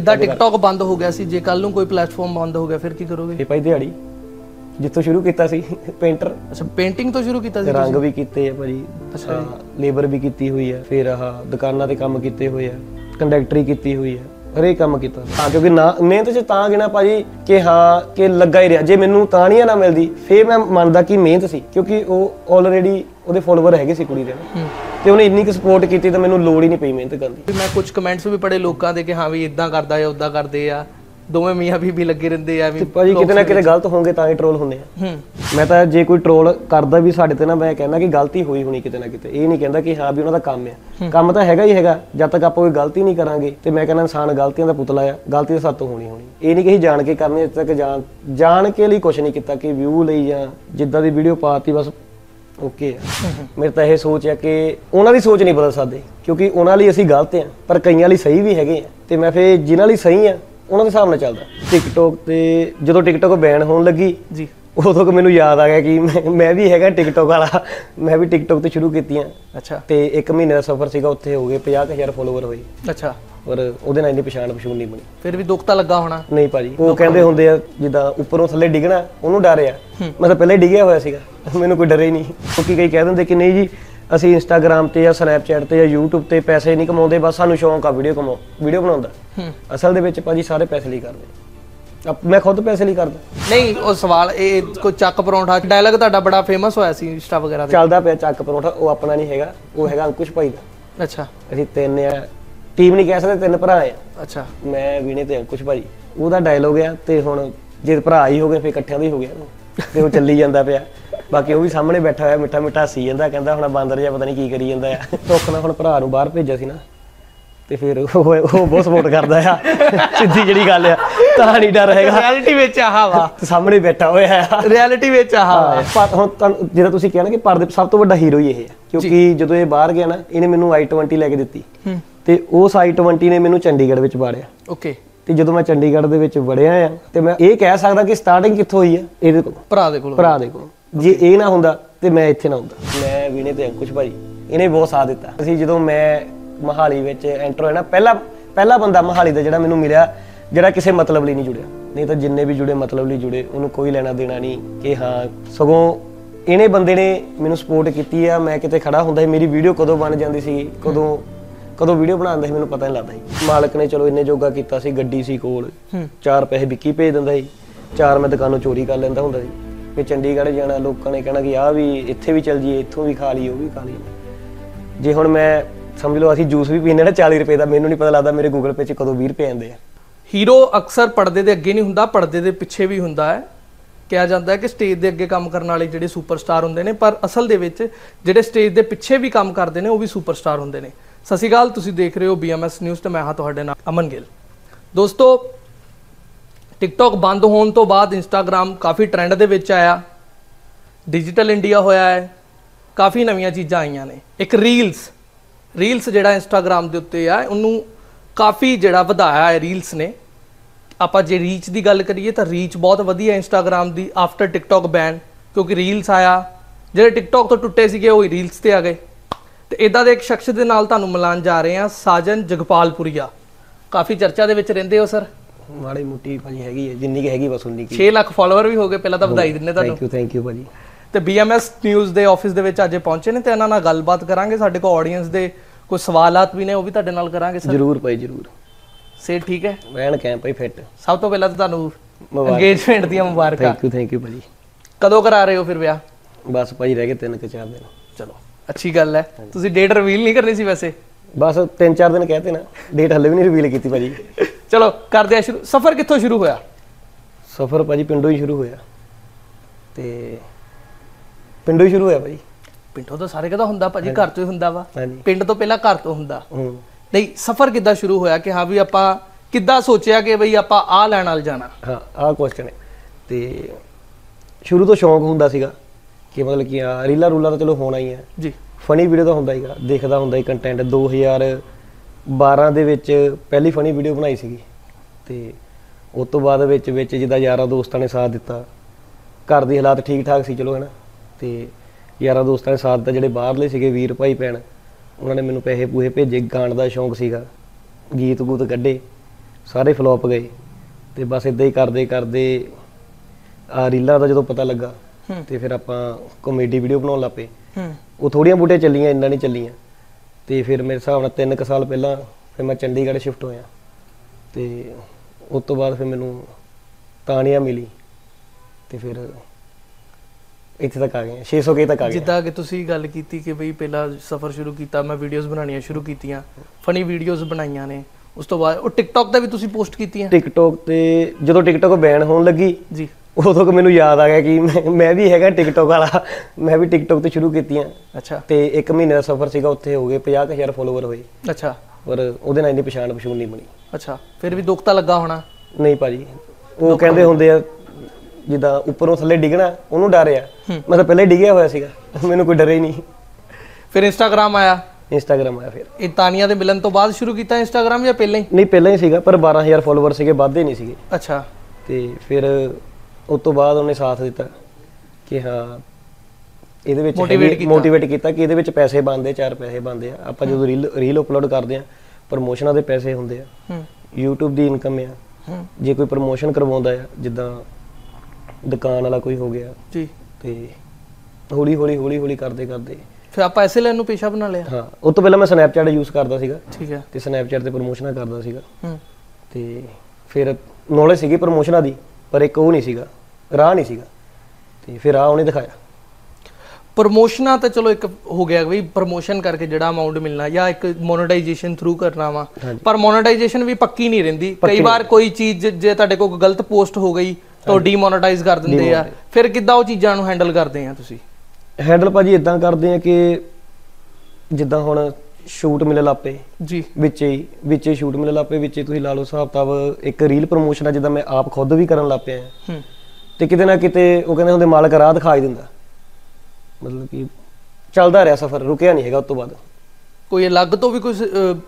ਦਾ TikTok ਬੰਦ ਹੋ ਗਿਆ ਸੀ, ਜੇ ਕੱਲ ਨੂੰ ਕੋਈ ਪਲੇਟਫਾਰਮ ਬੰਦ ਹੋ ਗਿਆ ਫਿਰ ਕੀ ਕਰੋਗੇ? ਇਹ ਭਾਈ ਦਿਹਾੜੀ ਜਿੱਥੋਂ ਸ਼ੁਰੂ ਕੀਤਾ ਸੀ ਪੇਂਟਰ। ਅੱਛਾ, ਪੇਂਟਿੰਗ ਤੋਂ ਸ਼ੁਰੂ ਕੀਤਾ ਸੀ? ਰੰਗ ਵੀ ਕੀਤੇ ਆ ਭਾਜੀ, ਅੱਛਾ, ਲੇਬਰ ਵੀ ਕੀਤੀ ਹੋਈ ਆ, ਫਿਰ ਆਹ ਦੁਕਾਨਾਂ ਤੇ ਕੰਮ ਕੀਤੇ ਹੋਏ ਆ, ਕੰਡਕਟਰੀ ਕੀਤੀ ਹੋਈ ਆ, ਹਰੇਕ ਕੰਮ ਕੀਤਾ। ਹਾਂ, ਕਿਉਂਕਿ ਨਾ ਮਿਹਨਤ 'ਚ ਤਾਂ ਗਿਣਾ ਭਾਜੀ ਕਿ ਹਾਂ ਕਿ ਲੱਗਾ ਹੀ ਰਿਹਾ। ਜੇ ਮੈਨੂੰ ਤਾਣੀਆਂ ਨਾ ਮਿਲਦੀ ਫੇਰ ਮੈਂ ਮੰਨਦਾ ਕਿ ਮਿਹਨਤ ਸੀ, ਕਿਉਂਕਿ ਉਹ ਆਲਰੇਡੀ ਉਹਦੇ ਫੋਲੋਵਰ ਹੈਗੇ ਸੀ ਕੁੜੀ ਦੇ ਨਾ, ਤੇ ਉਹਨੇ ਇੰਨੀ ਕੁ ਸਪੋਰਟ ਕੀਤੀ ਤਾਂ ਮੈਨੂੰ ਲੋੜ ਹੀ ਨਹੀਂ ਪਈ ਮਿਹਨਤ ਕਰਨ ਦੀ। ਮੈਂ ਕੁਝ ਕਮੈਂਟਸ ਵੀ ਪੜ੍ਹੇ ਲੋਕਾਂ ਦੇ ਕਿ ਹਾਂ ਵੀ ਇਦਾਂ ਕਰਦਾ ਜਾਂ ਉਦਾਂ ਕਰਦੇ ਆ, ਦੋਵੇਂ ਮੀਆਂ ਬੀਬੀ ਲੱਗੇ ਰਹਿੰਦੇ ਆ ਵੀ ਭਾਜੀ ਕਿਤੇ ਨਾ ਕਿਤੇ ਗਲਤ ਹੋਣਗੇ ਤਾਂ ਹੀ ਟਰੋਲ ਹੁੰਦੇ ਆ। ਮੈਂ ਤਾਂ ਜੇ ਕੋਈ ਟਰੋਲ ਕਰਦਾ ਵੀ ਸਾਡੇ ਤੇ ਨਾ, ਮੈਂ ਕਹਿੰਦਾ ਕਿ ਗਲਤੀ ਹੋਈ ਹੋਣੀ ਕਿਤੇ ਨਾ ਕਿਤੇ, ਇਹ ਨਹੀਂ ਕਹਿੰਦਾ ਕਿ ਹਾਂ ਵੀ ਉਹਨਾਂ ਦਾ ਕੰਮ ਆ। ਕੰਮ ਤਾਂ ਹੈਗਾ ਹੀ ਹੈਗਾ, ਜਦ ਤੱਕ ਆਪਾਂ ਕੋਈ ਗਲਤੀ ਨਹੀਂ ਕਰਾਂਗੇ। ਤੇ ਮੈਂ ਕਹਿੰਦਾ ਇਨਸਾਨ ਗਲਤੀਆਂ ਦਾ ਪੁਤਲਾ ਆ, ਗਲਤੀ ਤਾਂ ਸਾਡੇ ਤੋਂ ਹੋਣੀ। ਇਹ ਨਹੀਂ ਕਿ ਜਾਣ ਕੇ ਕਰਨੀ, ਅੱਜ ਤੱਕ ਜਾਣ ਕੇ ਲਈ ਕੁਝ ਨਹੀਂ ਕੀਤਾ ਕਿ ਵਿਊ ਲਈ ਜਾਂ ਜਿੱਦਾਂ ਦੀ ਵੀਡੀਓ ਪਾਤੀ ਬਸ ਓਕੇ ਆ। ਮੇਰੇ ਤਾਂ ਇਹ ਸੋਚ ਆ ਕਿ ਉਹਨਾਂ ਦੀ ਸੋਚ ਨਹੀਂ ਬਦਲ ਸਕਦੇ, ਕਿਉਂਕਿ ਉਹਨਾਂ ਲਈ ਅਸੀਂ ਗਲਤ ਆ ਪਰ ਕਈਆਂ ਲਈ ਸਹੀ ਵੀ ਹੈਗੇ ਆ, ਤੇ ਮੈਂ ਫਿਰ ਜਿਨ੍ਹਾਂ ਲਈ ਸਹੀ ਆ ਉਹਨਾਂ ਦੇ ਹਿਸਾਬ ਨਾਲ ਚੱਲਦਾ। ਟਿਕਟੌਕ ਤੇ ਜਦੋਂ ਟਿਕਟੌਕ ਬੈਨ ਹੋਣ ਲੱਗੀ ਜੀ, ਉਦੋਂ ਮੈਨੂੰ ਯਾਦ ਆ ਗਿਆ ਕਿ ਮੈਂ ਵੀ ਹੈਗਾ ਟਿਕਟੌਕ ਵਾਲਾ। ਮੈਂ ਵੀ ਟਿਕਟੌਕ ਤੇ ਸ਼ੁਰੂ ਕੀਤੀਆਂ। ਅੱਛਾ। ਤੇ 1 ਮਹੀਨੇ ਦਾ ਸਫ਼ਰ ਸੀਗਾ, ਉੱਥੇ ਹੋ ਗਏ 50,000 ਫੋਲੋਵਰ ਹੋਏ। ਅੱਛਾ। ਪਰ ਉਹਦੇ ਨਾਲ ਇੰਨੀ ਪਛਾਣ ਨਹੀਂ ਬਣੀ। ਫਿਰ ਵੀ ਦੁੱਖ ਤਾਂ ਲੱਗਾ ਹੋਣਾ? ਨਹੀਂ ਭਾਜੀ, ਉਹ ਕਹਿੰਦੇ ਹੁੰਦੇ ਆ ਜਿੱਦਾਂ ਉੱਪਰੋਂ ਥੱਲੇ ਡਿੱਗਣਾ, ਉਹਨੂੰ ਡਰ ਆ। ਮੈਂ ਤਾਂ ਪਹਿਲਾਂ ਹੀ ਡਿੱਗਿਆ ਹੋਇਆ ਸੀਗਾ, ਮੈਨੂੰ ਕੋਈ ਡਰੇ ਹੀ ਨਹੀਂ। ਕਿਉਂਕਿ ਕਈ ਕਹਿ ਦਿੰਦੇ ਕਿ ਨਹੀਂ ਜੀ ਅਸੀਂ ਇੰਸਟਾਗ੍ਰਾਮ ਤੇ ਜਾਂ ਸਨੈਪਚੈਟ ਤੇ ਜਾਂ YouTube ਤੇ ਪੈਸੇ ਨਹੀਂ ਕਮਾਉਂਦੇ, ਬਸ ਸਾਨੂੰ ਸ਼ੌਂਕ ਆ ਵੀਡੀਓ ਬਣਾਉਣ ਦਾ। ਅਸਲ ਦੇ ਵਿੱਚ ਭਾਜੀ ਸਾਰੇ ਪੈਸੇ ਲਈ ਕਰਦੇ, ਮੈਂ ਖੁਦ ਪੈਸੇ ਲਈ ਕਰਦਾ। ਨਹੀਂ, ਉਹ ਸਵਾਲ ਇਹ ਕੋਈ ਚੱਕ ਪਰੌਂਠਾ ਡਾਇਲੌਗ ਤੁਹਾਡਾ ਬੜਾ ਫੇਮਸ ਹੋਇਆ ਸੀ ਇੰਸਟਾ ਵਗੈਰਾ ਤੇ, ਚੱਲਦਾ ਪਿਆ ਚੱਕ ਪਰੌਂਠਾ। ਉਹ ਆਪਣਾ ਨਹੀਂ ਹੈਗਾ, ਉਹ ਹੈਗਾ ਅੰਕੁਸ਼ ਭਾਈ ਦਾ। ਅੱਛਾ। ਅਸੀਂ 3 ਆ, ਟੀਮ ਨਹੀਂ ਕਹਿ ਸਕਦੇ, 3 ਭਰਾ ਆ। ਅੱਛਾ। ਮੈਂ ਵੀਣੇ ਤੇ ਅੰਕੁਸ਼ ਭਾਈ, ਉਹਦਾ ਡਾਇਲੌਗ ਆ। ਤੇ ਹੁਣ ਜੇ ਭਰਾ ਹੀ ਹੋ ਗਏ ਫਿਰ ਇਕੱਠਿਆਂ ਦਾ ਹੀ ਹੋ ਗਿਆ, ਤੇ ਉਹ ਚੱਲੀ ਜਾਂਦਾ ਪਿਆ। ਬਾਕੀ ਉਹ ਵੀ ਸਾਹਮਣੇ ਬੈਠਾ ਹੋਇਆ ਮਿੱਠਾ ਮਿੱਠਾ ਹੱਸੀ ਜਾਂਦਾ, ਕਹਿੰਦਾ ਹੁਣ ਬਾਂਦਰ ਜਿਹਾ ਪਤਾ ਨਹੀਂ ਕੀ ਕਰੀ ਜਾਂਦਾ ਆ। ਧੁੱਖ ਨਾਲ ਹੁਣ ਭਰਾ ਨੂੰ ਬਾਹਰ ਭੇਜਿਆ ਸੀ ਨਾ, ਤੇ ਫਿਰ ਉਹ ਬਹੁਤ ਸਪੋਰਟ ਕਰਦਾ ਆ। ਸਿੱਧੀ ਜਿਹੜੀ ਗੱਲ ਆ, ਤਾਂ ਨਹੀਂ ਡਰ ਹੈਗਾ। ਰਿਐਲਿਟੀ ਵਿੱਚ ਆਹ ਵਾ, ਸਾਹਮਣੇ ਬੈਠਾ ਹੋਇਆ ਆ, ਰਿਐਲਿਟੀ ਵਿੱਚ ਆਹ। ਹੁਣ ਤੁਹਾਨੂੰ ਜਿਹੜਾ ਤੁਸੀਂ ਕਿਹਾ ਨਾ ਕਿ ਪਰਦੇ ਸਭ ਤੋਂ ਵੱਡਾ ਹੀਰੋ ਹੀ ਇਹ ਆ, ਕਿਉਂਕਿ ਜਦੋਂ ਇਹ ਬਾਹਰ ਗਿਆ ਨਾ, ਇਹਨੇ ਮੈਨੂੰ i20 ਲੈ ਕੇ ਦਿੱਤੀ, ਤੇ ਉਸ i20 ਨੇ ਮੈਨੂੰ ਚੰਡੀਗੜ੍ਹ ਵਿੱਚ ਵਾੜਿਆ। ਓਕੇ। ਤੇ ਜਦੋਂ ਮੈਂ ਚੰਡੀਗੜ੍ਹ ਦੇ ਵਿੱਚ ਵੜਿਆ ਆ, ਤੇ ਮੈਂ ਇਹ ਕਹਿ ਸਕਦਾ ਕਿ ਸਟਾਰਟਿੰਗ ਕਿੱਥੋਂ ਹੋਈ ਆ? ਇਹਦੇ ਕੋਲ, ਭਰਾ ਦੇ ਕੋਲ। ਜੇ ਇਹ ਨਾ ਹੁੰਦਾ ਤੇ ਮੈਂ ਇੱਥੇ ਨਾ ਹੁੰਦਾ। ਮੈਂ ਵੀਣੇ ਤੇ ਅੰਕੁਸ਼ ਭਾਈ, ਇਹਨੇ ਬਹੁਤ ਸਾਥ ਦਿੱਤਾ। ਅਸੀਂ ਜਦੋਂ ਮੈਂ ਮੋਹਾਲੀ ਵਿੱਚ ਐਂਟਰ ਹੋਇਆ ਨਾ, ਪਹਿਲਾ ਬੰਦਾ ਮੋਹਾਲੀ ਦਾ ਜਿਹੜਾ ਮੈਨੂੰ ਮਿਲਿਆ ਜਿਹੜਾ ਕਿਸੇ ਮਤਲਬ ਲਈ ਨਹੀਂ ਜੁੜਿਆ। ਨਹੀਂ ਤਾਂ ਜਿੰਨੇ ਵੀ ਜੁੜੇ ਮਤਲਬ ਲਈ ਜੁੜੇ, ਉਹਨੂੰ ਕੋਈ ਲੈਣਾ ਦੇਣਾ ਨਹੀਂ ਕਿ ਹਾਂ। ਸਗੋਂ ਇਹਨੇ ਬੰਦੇ ਨੇ ਮੈਨੂੰ ਸਪੋਰਟ ਕੀਤੀ ਆ। ਮੈਂ ਕਿਤੇ ਖੜਾ ਹੁੰਦਾ ਸੀ, ਮੇਰੀ ਵੀਡੀਓ ਕਦੋਂ ਬਣ ਜਾਂਦੀ ਸੀ, ਕਦੋਂ ਵੀਡੀਓ ਬਣਾਉਂਦਾ ਸੀ ਮੈਨੂੰ ਪਤਾ ਨਹੀਂ ਲੱਗਦਾ ਸੀ। ਮਾਲਕ ਨੇ ਚਲੋ ਇੰਨੇ ਜੋਗਾ ਕੀਤਾ ਸੀ, ਗੱਡੀ ਸੀ ਕੋਲ, 4 ਪੈਸੇ ਵਿੱਕੀ ਭੇਜ ਦਿੰਦਾ ਸੀ, 4 ਮੈਂ ਦੁਕਾਨੋਂ ਚੋਰੀ ਕਰ ਲੈਂਦਾ ਹੁੰਦਾ ਸੀ। ਫਿਰ ਚੰਡੀਗੜ੍ਹ ਜਾਣਾ, ਲੋਕਾਂ ਨੇ ਕਹਿਣਾ ਕਿ ਆਹ ਵੀ ਇੱਥੇ ਵੀ ਚੱਲ ਜਾਈਏ, ਇੱਥੋਂ ਵੀ ਖਾ ਲਈਏ, ਉਹ ਵੀ ਖਾ ਲਈਏ। ਜੇ ਹੁਣ ਮੈਂ ਸਮਝ ਲਓ ਅਸੀਂ ਜੂਸ ਵੀ ਪੀਂਦੇ ਨਾ 40 ਰੁਪਏ ਦਾ, ਮੈਨੂੰ ਨਹੀਂ ਪਤਾ ਲੱਗਦਾ ਮੇਰੇ ਗੂਗਲ ਪੇ 'ਚ ਕਦੋਂ 20 ਰੁਪਏ ਆਉਂਦੇ ਆ। ਹੀਰੋ ਅਕਸਰ ਪਰਦੇ ਦੇ ਅੱਗੇ ਨਹੀਂ ਹੁੰਦਾ, ਪਰਦੇ ਦੇ ਪਿੱਛੇ ਵੀ ਹੁੰਦਾ ਹੈ। ਕਿਹਾ ਜਾਂਦਾ ਹੈ ਕਿ ਸਟੇਜ ਦੇ ਅੱਗੇ ਕੰਮ ਕਰਨ ਵਾਲੇ ਜਿਹੜੇ ਸੁਪਰਸਟਾਰ ਹੁੰਦੇ ਨੇ, ਪਰ ਅਸਲ ਦੇ ਵਿੱਚ ਜਿਹੜੇ ਸਟੇਜ ਦੇ ਪਿੱਛੇ ਵੀ ਕੰਮ ਕਰਦੇ ਨੇ ਉਹ ਵੀ ਸੁਪਰਸਟਾਰ ਹੁੰਦੇ ਨੇ। ਸਤਿ ਸ਼੍ਰੀ ਅਕਾਲ, ਤੁਸੀਂ ਦੇਖ ਰਹੇ ਹੋ BMS ਨਿਊਜ਼ ਤੇ ਮੈਂ ਹਾਂ ਤੁਹਾਡੇ ਨਾਲ ਅਮਨ ਗਿੱਲ। ਦੋਸਤੋ, ਟਿਕਟੌਕ ਬੰਦ ਹੋਣ ਤੋਂ ਬਾਅਦ ਇੰਸਟਾਗ੍ਰਾਮ ਕਾਫੀ ਟ੍ਰੈਂਡ ਦੇ ਵਿੱਚ ਆਇਆ, ਡਿਜੀਟਲ ਇੰਡੀਆ ਹੋਇਆ ਹੈ, ਕਾਫੀ ਨਵੀਆਂ ਚੀਜ਼ਾਂ ਆਈਆਂ ਨੇ। ਇੱਕ ਰੀਲਸ ਜਿਹੜਾ ਇੰਸਟਾਗ੍ਰਾਮ ਦੇ ਉੱਤੇ ਆ, ਉਹਨੂੰ ਕਾਫੀ ਜਿਹੜਾ ਵਧਾਇਆ ਹੈ ਰੀਲਸ ਨੇ। ਆਪਾਂ ਜੇ ਰੀਚ ਦੀ ਗੱਲ ਕਰੀਏ ਤਾਂ ਰੀਚ ਬਹੁਤ ਵਧੀਆ ਇੰਸਟਾਗ੍ਰਾਮ ਦੀ ਆਫਟਰ ਟਿਕਟੌਕ ਬੈਨ, ਕਿਉਂਕਿ ਰੀਲਸ ਆਇਆ। ਜਿਹੜੇ ਟਿਕਟੌਕ ਤੋਂ ਟੁੱਟੇ ਸੀਗੇ ਉਹ ਰੀਲਸ ਤੇ ਆ ਗਏ। ਤੇ ਇਦਾਂ ਦੇ ਇੱਕ ਸ਼ਖਸ ਦੇ ਨਾਲ ਤੁਹਾਨੂੰ ਮਿਲਾਨ ਜਾ ਰਹੇ ਹਾਂ, ਸਾਜਨ ਜਗਪਾਲਪੁਰੀਆ। ਕਾਫੀ ਚਰਚਾ ਦੇ ਵਿੱਚ ਰਹਿੰਦੇ ਹੋ ਸਰ? ਮਾੜੀ ਮੋਟੀ ਭਾਜੀ ਹੈਗੀ ਹੈ, ਜਿੰਨੀ ਕਿ ਹੈਗੀ ਬਸ ਉਨੀ ਕੀ। 6 ਲੱਖ ਫਾਲੋਅਰ ਵੀ ਹੋ ਗਏ, ਪਹਿਲਾਂ ਤਾਂ ਵਧਾਈ ਦਿੰਦੇ ਤੁਹਾਨੂੰ। ਥੈਂਕ ਯੂ ਭਾਜੀ। ਤੇ BMS ਨਿਊਜ਼ ਦੇ ਆਫਿਸ ਦੇ ਵਿੱਚ ਅੱਜ ਪਹੁੰਚੇ ਨੇ, ਤੇ ਇਹਨਾਂ ਨਾਲ ਗੱਲਬਾਤ ਕਰਾਂਗੇ। ਸਾਡੇ ਕੋਲ ਆਡੀਅנס ਦੇ ਕੋਈ ਸਵਾਲਾਤ ਵੀ ਨੇ, ਉਹ ਵੀ ਤੁਹਾਡੇ ਨਾਲ ਕਰਾਂਗੇ ਸਰ। ਜ਼ਰੂਰ ਭਾਈ ਜ਼ਰੂਰ। ਸੇ ਠੀਕ ਹੈ, ਵੈਣ ਕੈਂਪ ਭਾਈ ਫਿੱਟ। ਸਭ ਤੋਂ ਪਹਿਲਾਂ ਤਾਂ ਤੁਹਾਨੂੰ ਇੰਗੇਜਮੈਂਟ ਦੀਆਂ ਮੁਬਾਰਕਾਂ। ਥੈਂਕ ਯੂ ਭਾਜੀ। ਕਦੋਂ ਕਰਾ ਰਹੇ ਹੋ ਫਿਰ ਵਿਆਹ? ਬਸ ਭਾਜੀ ਰਹਿ ਗਏ 3-4 ਦਿਨ। ਚਲੋ ਅੱਛੀ ਗੱਲ ਹੈ। ਤੁਸੀਂ ਡੇਟ ਰਿਵੀਲ ਨਹੀਂ ਕਰਨੀ ਸੀ ਵੈਸੇ? ਬਸ 3-4 ਦਿਨ ਕਹਤੇ ਨਾ, ਡੇਟ ਹਲੇ ਵੀ ਨਹੀਂ ਰਿਵੀਲ ਕੀਤੀ ਭਾਜੀ। ਚਲੋ ਕਰਦੇ ਆ ਸ਼ੁਰੂ। ਸਫ਼ਰ ਕਿੱਥੋਂ ਸ਼ੁਰੂ ਹੋਇਆ? ਸਫ਼ਰ ਭਾਜੀ ਪਿੰਡੋਂ ਹੀ ਸ਼ੁਰੂ ਹੋਇਆ, ਤੇ ਪਿੰਡੋਂ ਹੀ ਸ਼ੁਰੂ ਹੋਇਆ ਭਾਜੀ। ਪਿੰਡੋਂ ਤਾਂ ਸਾਰੇ ਕਦਾ ਹੁੰਦਾ ਭਾਜੀ, ਘਰ ਤੋਂ ਹੀ ਹੁੰਦਾ ਵਾ। ਪਿੰਡ ਤੋਂ ਪਹਿਲਾਂ ਘਰ ਤੋਂ ਹੁੰਦਾ। ਨਹੀਂ, ਸਫ਼ਰ ਕਿੱਦਾਂ ਸ਼ੁਰੂ ਹੋਇਆ ਕਿ ਹਾਂ ਵੀ ਆਪਾਂ ਕਿੱਦਾਂ ਸੋਚਿਆ ਕਿ ਬਈ ਆਪਾਂ ਆਹ ਲੈਣ ਵੱਲ ਜਾਣਾ? ਹਾਂ, ਆਹ ਕੁਐਸਚਨ ਹੈ। ਤੇ ਸ਼ੁਰੂ ਤੋਂ ਸ਼ੌਂਕ ਹੁੰਦਾ ਸੀਗਾ ਕਿ ਮਤਲਬ ਕਿ ਰੀਲਾਂ ਰੂਲਾਂ ਤਾਂ ਚਲੋ ਹੋਣਾ ਹੀ ਹੈ ਜੀ, ਫਨੀ ਵੀਡੀਓ ਤਾਂ ਹੁੰਦਾ ਹੀਗਾ, ਦੇਖਦਾ ਹੁੰਦਾ ਹੀ ਕੰਟੈਂਟ। 2012 ਦੇ ਵਿੱਚ ਪਹਿਲੀ ਫਨੀ ਵੀਡੀਓ ਬਣਾਈ ਸੀਗੀ, ਤੇ ਉਸ ਤੋਂ ਬਾਅਦ ਵਿੱਚ ਜਿੱਦਾਂ ਯਾਰਾਂ ਦੋਸਤਾਂ ਨੇ ਸਾਥ ਦਿੱਤਾ, ਘਰ ਦੇ ਹਾਲਾਤ ਠੀਕ ਠਾਕ ਸੀ ਚਲੋ ਹੈ ਨਾ, ਤੇ ਯਾਰਾਂ ਦੋਸਤਾਂ ਨੇ ਸਾਥ ਦਿੱਤਾ। ਜਿਹੜੇ ਬਾਹਰਲੇ ਸੀਗੇ ਵੀਰ ਭਾਈ ਭੈਣ, ਉਹਨਾਂ ਨੇ ਮੈਨੂੰ ਪੈਸੇ ਪੂਸੇ ਭੇਜੇ। ਗਾਣ ਦਾ ਸ਼ੌਂਕ ਸੀਗਾ, ਗੀਤ ਗੂਤ ਕੱਢੇ, ਸਾਰੇ ਫਲੋਪ ਗਏ ਤੇ ਬਸ ਇਦਾਂ ਹੀ ਕਰਦੇ ਕਰਦੇ ਆ ਰੀਲਾਂ ਦਾ ਜਦੋਂ ਪਤਾ ਲੱਗਾ ਤੇ ਫਿਰ ਆਪਾਂ ਕਾਮੇਡੀ ਵੀਡੀਓ ਬਣਾਉਣ ਲੱਗ ਪਏ। ਉਹ ਥੋੜੀਆਂ ਬੂਟੇ ਚੱਲੀਆਂ, ਇੰਨਾ ਨਹੀਂ ਚੱਲੀਆਂ। ਤੇ ਫਿਰ ਮੇਰੇ ਹਿਸਾਬ ਨਾਲ 3 ਸਾਲ ਪਹਿਲਾਂ ਫਿਰ ਮੈਂ ਚੰਡੀਗੜ੍ਹ ਸ਼ਿਫਟ ਹੋਇਆ ਤੇ ਉਸ ਤੋਂ ਬਾਅਦ ਫਿਰ ਮੈਨੂੰ ਤਾਣੀਆਂ ਮਿਲੀ ਤੇ ਫਿਰ ਇੱਥੇ ਤੱਕ ਆ ਗਏ, 600K ਤੱਕ ਆ ਗਏ। ਜਿੱਦਾਂ ਕਿ ਤੁਸੀਂ ਗੱਲ ਕੀਤੀ ਕਿ ਬਈ ਪਹਿਲਾਂ ਸਫ਼ਰ ਸ਼ੁਰੂ ਕੀਤਾ, ਮੈਂ ਵੀਡੀਓਜ਼ ਬਣਾਉਣੀਆਂ ਸ਼ੁਰੂ ਕੀਤੀਆਂ, ਫਨੀ ਵੀਡੀਓਜ਼ ਬਣਾਈਆਂ ਨੇ, ਉਸ ਤੋਂ ਬਾਅਦ ਉਹ ਟਿਕਟੌਕ ਤੇ ਵੀ ਤੁਸੀਂ ਪੋਸਟ ਕੀਤੀਆਂ। ਟਿਕਟੌਕ ਤੇ ਜਦੋਂ ਟਿਕਟੌਕ ਬੈਨ ਹੋਣ ਲੱਗੀ ਜੀ, ਉਦੋਂ ਮੈਨੂੰ ਯਾਦ ਆ ਗਿਆ ਕਿ ਮੈਂ ਵੀ ਹੈਗਾ ਟਿਕਟੌਕ ਵਾਲਾ, ਮੈਂ ਵੀ ਟਿਕਟੌਕ ਤੇ ਸ਼ੁਰੂ ਕੀਤੀਆਂ। ਅੱਛਾ। ਤੇ 1 ਮਹੀਨੇ ਦਾ ਸਫ਼ਰ ਸੀਗਾ, ਉੱਥੇ ਹੋ ਗਏ 50,000 ਫੋਲੋਵਰ ਹੋਏ। ਅੱਛਾ। ਪਰ ਉਹਦੇ ਨਾਲ ਇੰਨੀ ਪਛਾਣ ਨਹੀਂ ਬਣੀ। ਅੱਛਾ, ਫਿਰ ਵੀ ਦੁੱਖ ਤਾਂ ਲੱਗਾ ਹੋਣਾ? ਨਹੀਂ ਭਾਜੀ, ਉਹ ਕਹਿੰਦੇ ਹੁੰਦੇ ਆ ਜਿੱਦਾਂ ਉੱਪਰੋਂ ਥੱਲੇ ਡਿੱਗਣਾ ਉਹਨੂੰ ਡਰ ਆ, ਮੈਂ ਤਾਂ ਪਹਿਲਾਂ ਹੀ ਡਿੱਗਿਆ ਹੋਇਆ ਸੀਗਾ, ਮੈਨੂੰ ਕੋਈ ਡਰ ਹੀ ਨਹੀਂ। ਫਿਰ ਇੰਸਟਾਗ੍ਰਾਮ ਆਇਆ? ਇੰਸਟਾਗ੍ਰਾਮ ਆਇਆ। ਫਿਰ ਇਹ ਤਾਨੀਆਂ ਦੇ ਮਿਲਣ ਤੋਂ ਬਾਅਦ ਸ਼ੁਰੂ ਕੀਤਾ ਇੰਸਟਾਗ੍ਰਾਮ ਜਾਂ ਪਹਿਲਾਂ ਹੀ? ਨਹੀਂ, ਪਹਿਲਾਂ ਹੀ ਸੀਗਾ, ਪਰ 12,000 ਫੋਲੋਵਰ ਸੀਗੇ, ਵੱਧਦੇ ਨਹੀਂ ਸੀਗੇ। ਅੱਛਾ। ਤੇ ਫਿਰ ਉਸ ਤੋਂ ਬਾਅਦ ਉਹਨੇ ਸਾਥ ਦਿੱਤਾ ਕਿ ਹਾਂ ਇਹਦੇ ਵਿੱਚ ਮੋਟੀਵੇਟ ਕੀਤਾ ਕਿ ਇਹਦੇ ਵਿੱਚ ਪੈਸੇ ਬਣਦੇ, 4 ਪੈਸੇ ਬਣਦੇ ਆ। ਆਪਾਂ ਜਦੋਂ ਰੀਲ ਅਪਲੋਡ ਕਰਦੇ ਆ, ਪ੍ਰਮੋਸ਼ਨਾਂ ਦੇ ਪੈਸੇ ਹੁੰਦੇ ਆ, YouTube ਦੀ ਇਨਕਮ ਆ। ਜੇ ਕੋਈ ਪ੍ਰਮੋਸ਼ਨ ਕਰਵਾਉਂਦਾ ਆ, ਜਿੱਦਾਂ ਦੁਕਾਨ ਵਾਲਾ ਕੋਈ ਹੋ ਗਿਆ ਜੀ, ਤੇ ਹੌਲੀ ਹੌਲੀ ਕਰਦੇ ਫਿਰ ਆਪਾਂ ਐਸੇ ਲੈਣ ਨੂੰ ਪੇਸ਼ਾ ਬਣਾ ਲਿਆ। ਹਾਂ, ਉਸ ਤੋਂ ਪਹਿਲਾਂ ਮੈਂ ਸਨੈਪਚੈਟ ਯੂਜ਼ ਕਰਦਾ ਸੀਗਾ। ਠੀਕ ਹੈ। ਤੇ ਸਨੈਪਚੈਟ ਤੇ ਪ੍ਰਮੋਸ਼ਨਾਂ ਕਰਦਾ ਸੀਗਾ। ਤੇ ਫਿਰ ਨੌਲੇਜ ਸੀਗੀ ਪ੍ਰਮੋਸ਼ਨਾਂ ਦੀ, ਪਰ ਇੱਕ ਉਹ ਨਹੀਂ ਸੀਗਾ, ਰਾਹ ਨਹੀਂ ਸੀਗਾ। ਤੇ ਫਿਰ ਰਾਹ ਉਹਨੇ ਦਿਖਾਇਆ। ਪ੍ਰਮੋਸ਼ਨਾਂ ਤਾਂ ਚਲੋ ਇੱਕ ਹੋ ਗਿਆ ਵੀ ਪ੍ਰਮੋਸ਼ਨ ਕਰਕੇ ਜਿਹੜਾ ਅਮਾਉਂਟ ਮਿਲਣਾ ਜਾਂ ਇੱਕ ਮੋਨੇਟਾਈਜੇਸ਼ਨ ਥਰੂ ਕਰਨਾ ਵਾ, ਪਰ ਮੋਨੇਟਾਈਜੇਸ਼ਨ ਵੀ ਪੱਕੀ ਨਹੀਂ ਰਹਿੰਦੀ। ਕਈ ਵਾਰ ਕੋਈ ਚੀਜ਼ ਜੇ ਤੁਹਾਡੇ ਕੋਲ ਗਲਤ ਪੋਸਟ ਹੋ ਗਈ ਤਾਂ ਡੀਮੋਨੇਟਾਈਜ਼ ਕਰ ਦਿੰਦੇ ਆ। ਫਿਰ ਕਿੱਦਾਂ ਉਹ ਚੀਜ਼ਾਂ ਨੂੰ ਹੈਂਡਲ ਕਰਦੇ ਆ ਤੁਸੀਂ? ਹੈਂਡਲ ਭਾਜੀ ਇਦਾਂ ਕਰਦੇ ਆ ਕਿ ਜਿੱਦਾਂ ਹੁਣ ਸ਼ੂਟ ਮਿਲਣ ਲੱਗ ਪਏ ਜੀ, ਵਿੱਚੇ ਸ਼ੂਟ ਮਿਲਣ ਲੱਗ ਪਏ, ਵਿੱਚੇ ਤੁਸੀਂ ਲਾ ਲਓ ਹਿਸਾਬ ਕਿਤਾਬ ਇੱਕ ਰੀਲ ਪ੍ਰਮੋਸ਼ਨ ਆ, ਜਿੱਦਾਂ ਮੈਂ ਆਪ ਖੁਦ ਵੀ ਕਰਨ ਲੱਗ ਪਿਆ। ਤੇ ਕਿਤੇ ਨਾ ਕਿਤੇ ਉਹ ਕਹਿੰਦੇ ਹੁੰਦੇ ਮਾਲਕ ਰਾਹ ਦਿਖਾ ਹੀ ਦਿੰਦਾ, ਮਤਲਬ ਕਿ ਚੱਲਦਾ ਰਿਹਾ ਸਫ਼ਰ, ਰੁਕਿਆ ਨਹੀਂ ਹੈਗਾ। ਉਸ ਤੋਂ ਬਾਅਦ ਕੋਈ ਅਲੱਗ ਤੋਂ ਵੀ ਕੁਝ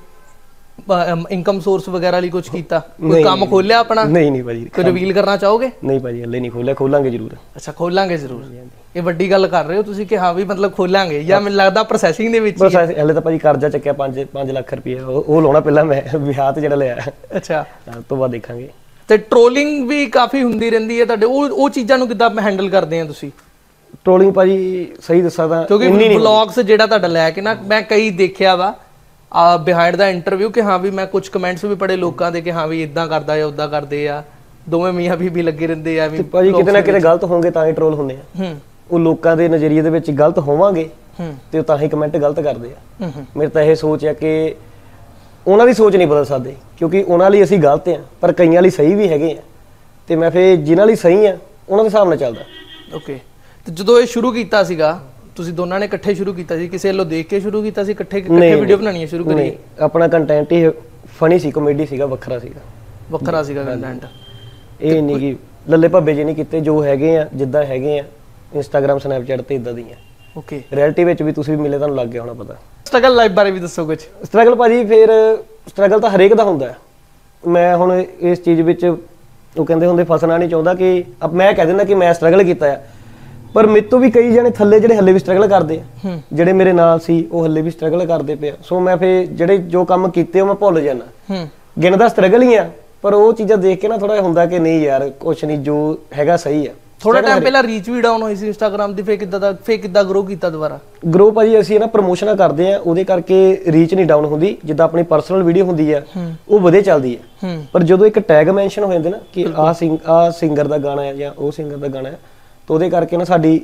ਇਨਕਮ ਸੋਰਸ ਵਗੈਰਾ ਲਈ ਕੁਝ ਕੀਤਾ, ਕੋਈ ਕੰਮ ਖੋਲਿਆ ਆਪਣਾ? ਨਹੀਂ ਭਾਜੀ। ਕੋਈ ਰਿਵੀਲ ਕਰਨਾ ਚਾਹੋਗੇ? ਨਹੀਂ ਭਾਜੀ, ਹਲੇ ਨਹੀਂ ਖੋਲਿਆ, ਖੋਲਾਂਗੇ ਜ਼ਰੂਰ। ਅੱਛਾ, ਖੋਲਾਂਗੇ ਜ਼ਰੂਰ। ਇਹ ਵੱਡੀ ਗੱਲ ਕਰ ਰਹੇ ਹੋ ਤੁਸੀਂ ਕਿ ਹਾਂ ਵੀ ਮਤਲਬ ਖੋਲਾਂਗੇ, ਜਾਂ ਮੈਨੂੰ ਲੱਗਦਾ ਪ੍ਰੋਸੈਸਿੰਗ ਦੇ ਵਿੱਚ? ਹਲੇ ਤਾਂ ਭਾਜੀ ਕਰਜ਼ਾ ਚੱਕਿਆ 5 ਲੱਖ ਰੁਪਏ, ਉਹ ਲਾਉਣਾ ਪਹਿਲਾਂ ਮੈਂ ਵਿਆਹ ਤੇ ਜਿਹੜਾ ਲਿਆ। ਅੱਛਾ, ਉਸ ਤੋਂ ਬਾਅਦ ਦੇਖਾਂਗੇ। ਤੇ ਟ੍ਰੋਲਿੰਗ ਵੀ ਕਾਫੀ ਹੁੰਦੀ ਰਹਿੰਦੀ ਹੈ ਤੁਹਾਡੇ, ਉਹ ਚੀਜ਼ਾਂ ਨੂੰ ਕਿੱਦਾਂ ਹੈਂਡਲ ਕਰਦੇ ਆ ਤੁਸੀਂ? ਟ੍ਰੋਲਿੰਗ ਭਾਜੀ ਸਹੀ ਦੱਸਾਂ ਤਾਂ ਕਿਉਂਕਿ ਵਲੌਗਸ ਜਿਹੜਾ ਤੁਹਾਡਾ ਲੈ ਕੇ ਨਾ ਮੈਂ ਕਈ ਦੇਖਿਆ ਵਾ ਬਿਹਾਈਂਡ ਦਾ ਇੰਟਰਵਿਊ ਕਿ ਹਾਂ ਵੀ ਮੈਂ ਕੁਝ ਕਮੈਂਟਸ ਵੀ ਪੜੇ ਲੋਕਾਂ ਦੇ ਕਿ ਹਾਂ ਵੀ ਇਦਾਂ ਕਰਦਾ ਜਾਂ ਉਦਾਂ ਕਰਦੇ ਆ, ਦੋਵੇਂ ਮੀਆਂ ਬੀਬੀ ਲੱਗੇ ਰਹਿੰਦੇ ਆ। ਵੀ ਭਾਜੀ ਕਿਤੇ ਨਾ ਕਿਤੇ ਗਲਤ ਹੋਣਗੇ ਤਾਂ ਹੀ ਟ੍ਰੋਲ ਹੁੰਦੇ ਆ। ਉਹ ਲੋਕਾਂ ਦੇ ਨਜ਼ਰੀਏ ਦੇ ਵਿੱਚ ਗਲਤ ਹੋਵਾਂਗੇ ਤੇ ਉਹ ਤਾਂ ਹੀ ਕਮੈਂਟ ਗਲਤ ਕਰਦੇ ਆ। ਮੇਰੇ ਤਾਂ ਇਹ ਸੋਚ ਆ ਕਿ ਉਹਨਾਂ ਦੀ ਸੋਚ ਨਹੀਂ ਬਦਲ ਸਕਦੇ, ਕਿਉਂਕਿ ਉਹਨਾਂ ਲਈ ਅਸੀਂ ਗਲਤ ਆ, ਪਰ ਕਈਆਂ ਲਈ ਸਹੀ ਵੀ ਹੈਗੇ ਆ। ਤੇ ਮੈਂ ਫਿਰ ਜਿਨ੍ਹਾਂ ਲਈ ਸਹੀ ਆ ਉਹਨਾਂ ਦੇ ਹਿਸਾਬ ਨਾਲ ਚੱਲਦਾ। ਓਕੇ। ਤੇ ਜਦੋਂ ਇਹ ਸ਼ੁਰੂ ਕੀਤਾ ਸੀਗਾ ਤੁਸੀਂ ਦੋਨਾਂ ਨੇ ਇਕੱਠੇ ਸ਼ੁਰੂ ਕੀਤਾ ਸੀ, ਕਿਸੇ ਵੱਲੋਂ ਦੇਖ ਕੇ ਸ਼ੁਰੂ ਕੀਤਾ ਸੀ, ਇਕੱਠੇ ਵੀਡੀਓ ਬਣਾਉਣੀਆਂ ਸ਼ੁਰੂ ਕਰੀ? ਆਪਣਾ ਕੰਟੈਂਟ ਹੀ ਫਨੀ ਸੀ, ਕਾਮੇਡੀ ਸੀਗਾ, ਵੱਖਰਾ ਸੀਗਾ ਕੰਟੈਂਟ। ਇਹ ਨਹੀਂ ਕਿ ਲੱਲੇ ਭੱਬੇ ਜੇ ਨਹੀਂ ਕੀਤੇ, ਜੋ ਹੈਗੇ ਆ ਜਿੱਦਾਂ ਹੈਗੇ ਆ ਇੰਸਟਾਗ੍ਰਾਮ ਸਨੈਪਚੈਟ ਤੇ ਇਦਾਂ ਦੀਆਂ। ਓਕੇ। ਰਿਐਲਿਟੀ ਵਿੱਚ ਵੀ ਤੁਸੀਂ ਵੀ ਮਿਲੇ, ਤੁਹਾਨੂੰ ਲੱਗ ਗਿਆ ਹੋਣਾ ਪਤਾ। ਸਟਰਗਲ ਲਾਈਫ ਬਾਰੇ ਵੀ ਦੱਸੋ ਕੁਝ। ਸਟਰਗਲ ਭਾਜੀ ਫਿਰ ਸਟਰਗਲ ਤਾਂ ਹਰੇਕ ਦਾ ਹੁੰਦਾ। ਮੈਂ ਹੁਣ ਇਸ ਚੀਜ਼ ਵਿੱਚ ਉਹ ਕਹਿੰਦੇ ਹੁੰਦੇ ਫਸਣਾ ਨਹੀਂ ਚਾਹੁੰਦਾ ਕਿ ਮੈਂ ਕਹਿ ਦਿੰਦਾ ਕਿ ਮੈਂ ਸਟਰਗਲ ਕੀਤਾ ਆ, ਪਰ ਮੇਰੇ ਤੋਂ ਵੀ ਕਈ ਜਣੇ ਥੱਲੇ ਜਿਹੜੇ ਹੱਲੇ ਵੀ ਸਟਰਗਲ ਕਰਦੇ ਆ, ਜਿਹੜੇ ਮੇਰੇ ਨਾਲ ਸੀ ਉਹ ਹੱਲੇ ਵੀ ਸਟਰਗਲ ਕਰਦੇ ਪਏ ਆ। ਸੋ ਮੈਂ ਫਿਰ ਜਿਹੜੇ ਜੋ ਕੰਮ ਕੀਤੇ ਉਹ ਮੈਂ ਭੁੱਲ ਜਾਣਾ, ਗਿਣਦਾ ਸਟਰਗਲ ਹੀ ਆ, ਪਰ ਉਹ ਚੀਜ਼ਾਂ ਦੇਖ ਕੇ ਨਾ ਥੋੜਾ ਹੁੰਦਾ ਕਿ ਨਹੀਂ ਯਾਰ ਕੁਛ ਨਹੀਂ, ਜੋ ਹੈਗਾ ਸਹੀ ਆ। ਥੋੜਾ ਟਾਈਮ ਪਹਿਲਾਂ ਰੀਚ ਵੀ ਡਾਊਨ ਹੋਈ ਸੀ ਇੰਸਟਾਗ੍ਰਾਮ ਦੀ, ਫੇਰ ਕਿੱਦਾਂ ਗਰੋ ਕੀਤਾ ਦੁਬਾਰਾ? ਗਰੋ ਭਾਜੀ ਅਸੀਂ ਨਾ ਪ੍ਰਮੋਸ਼ਨਾਂ ਕਰਦੇ ਆ, ਉਹਦੇ ਕਰਕੇ ਰੀਚ ਨਹੀਂ ਡਾਊਨ ਹੁੰਦੀ। ਜਿੱਦਾਂ ਆਪਣੀ ਪਰਸਨਲ ਵੀਡੀਓ ਹੁੰਦੀ ਆ ਉਹ ਵਧੇ ਚੱਲਦੀ ਆ, ਪਰ ਜਦੋਂ ਇੱਕ ਟੈਗ ਮੈਂਸ਼ਨ ਹੋ ਜਾਂਦੇ ਨਾ ਕਿ ਆਹ ਸਿੰਗਰ ਦਾ ਗਾਣਾ ਹੈ ਜਾਂ ਉਹ ਸਿੰਗਰ ਦਾ ਗਾਣਾ ਹੈ, ਤਾਂ ਉਹਦੇ ਕਰਕੇ ਨਾ ਸਾਡੀ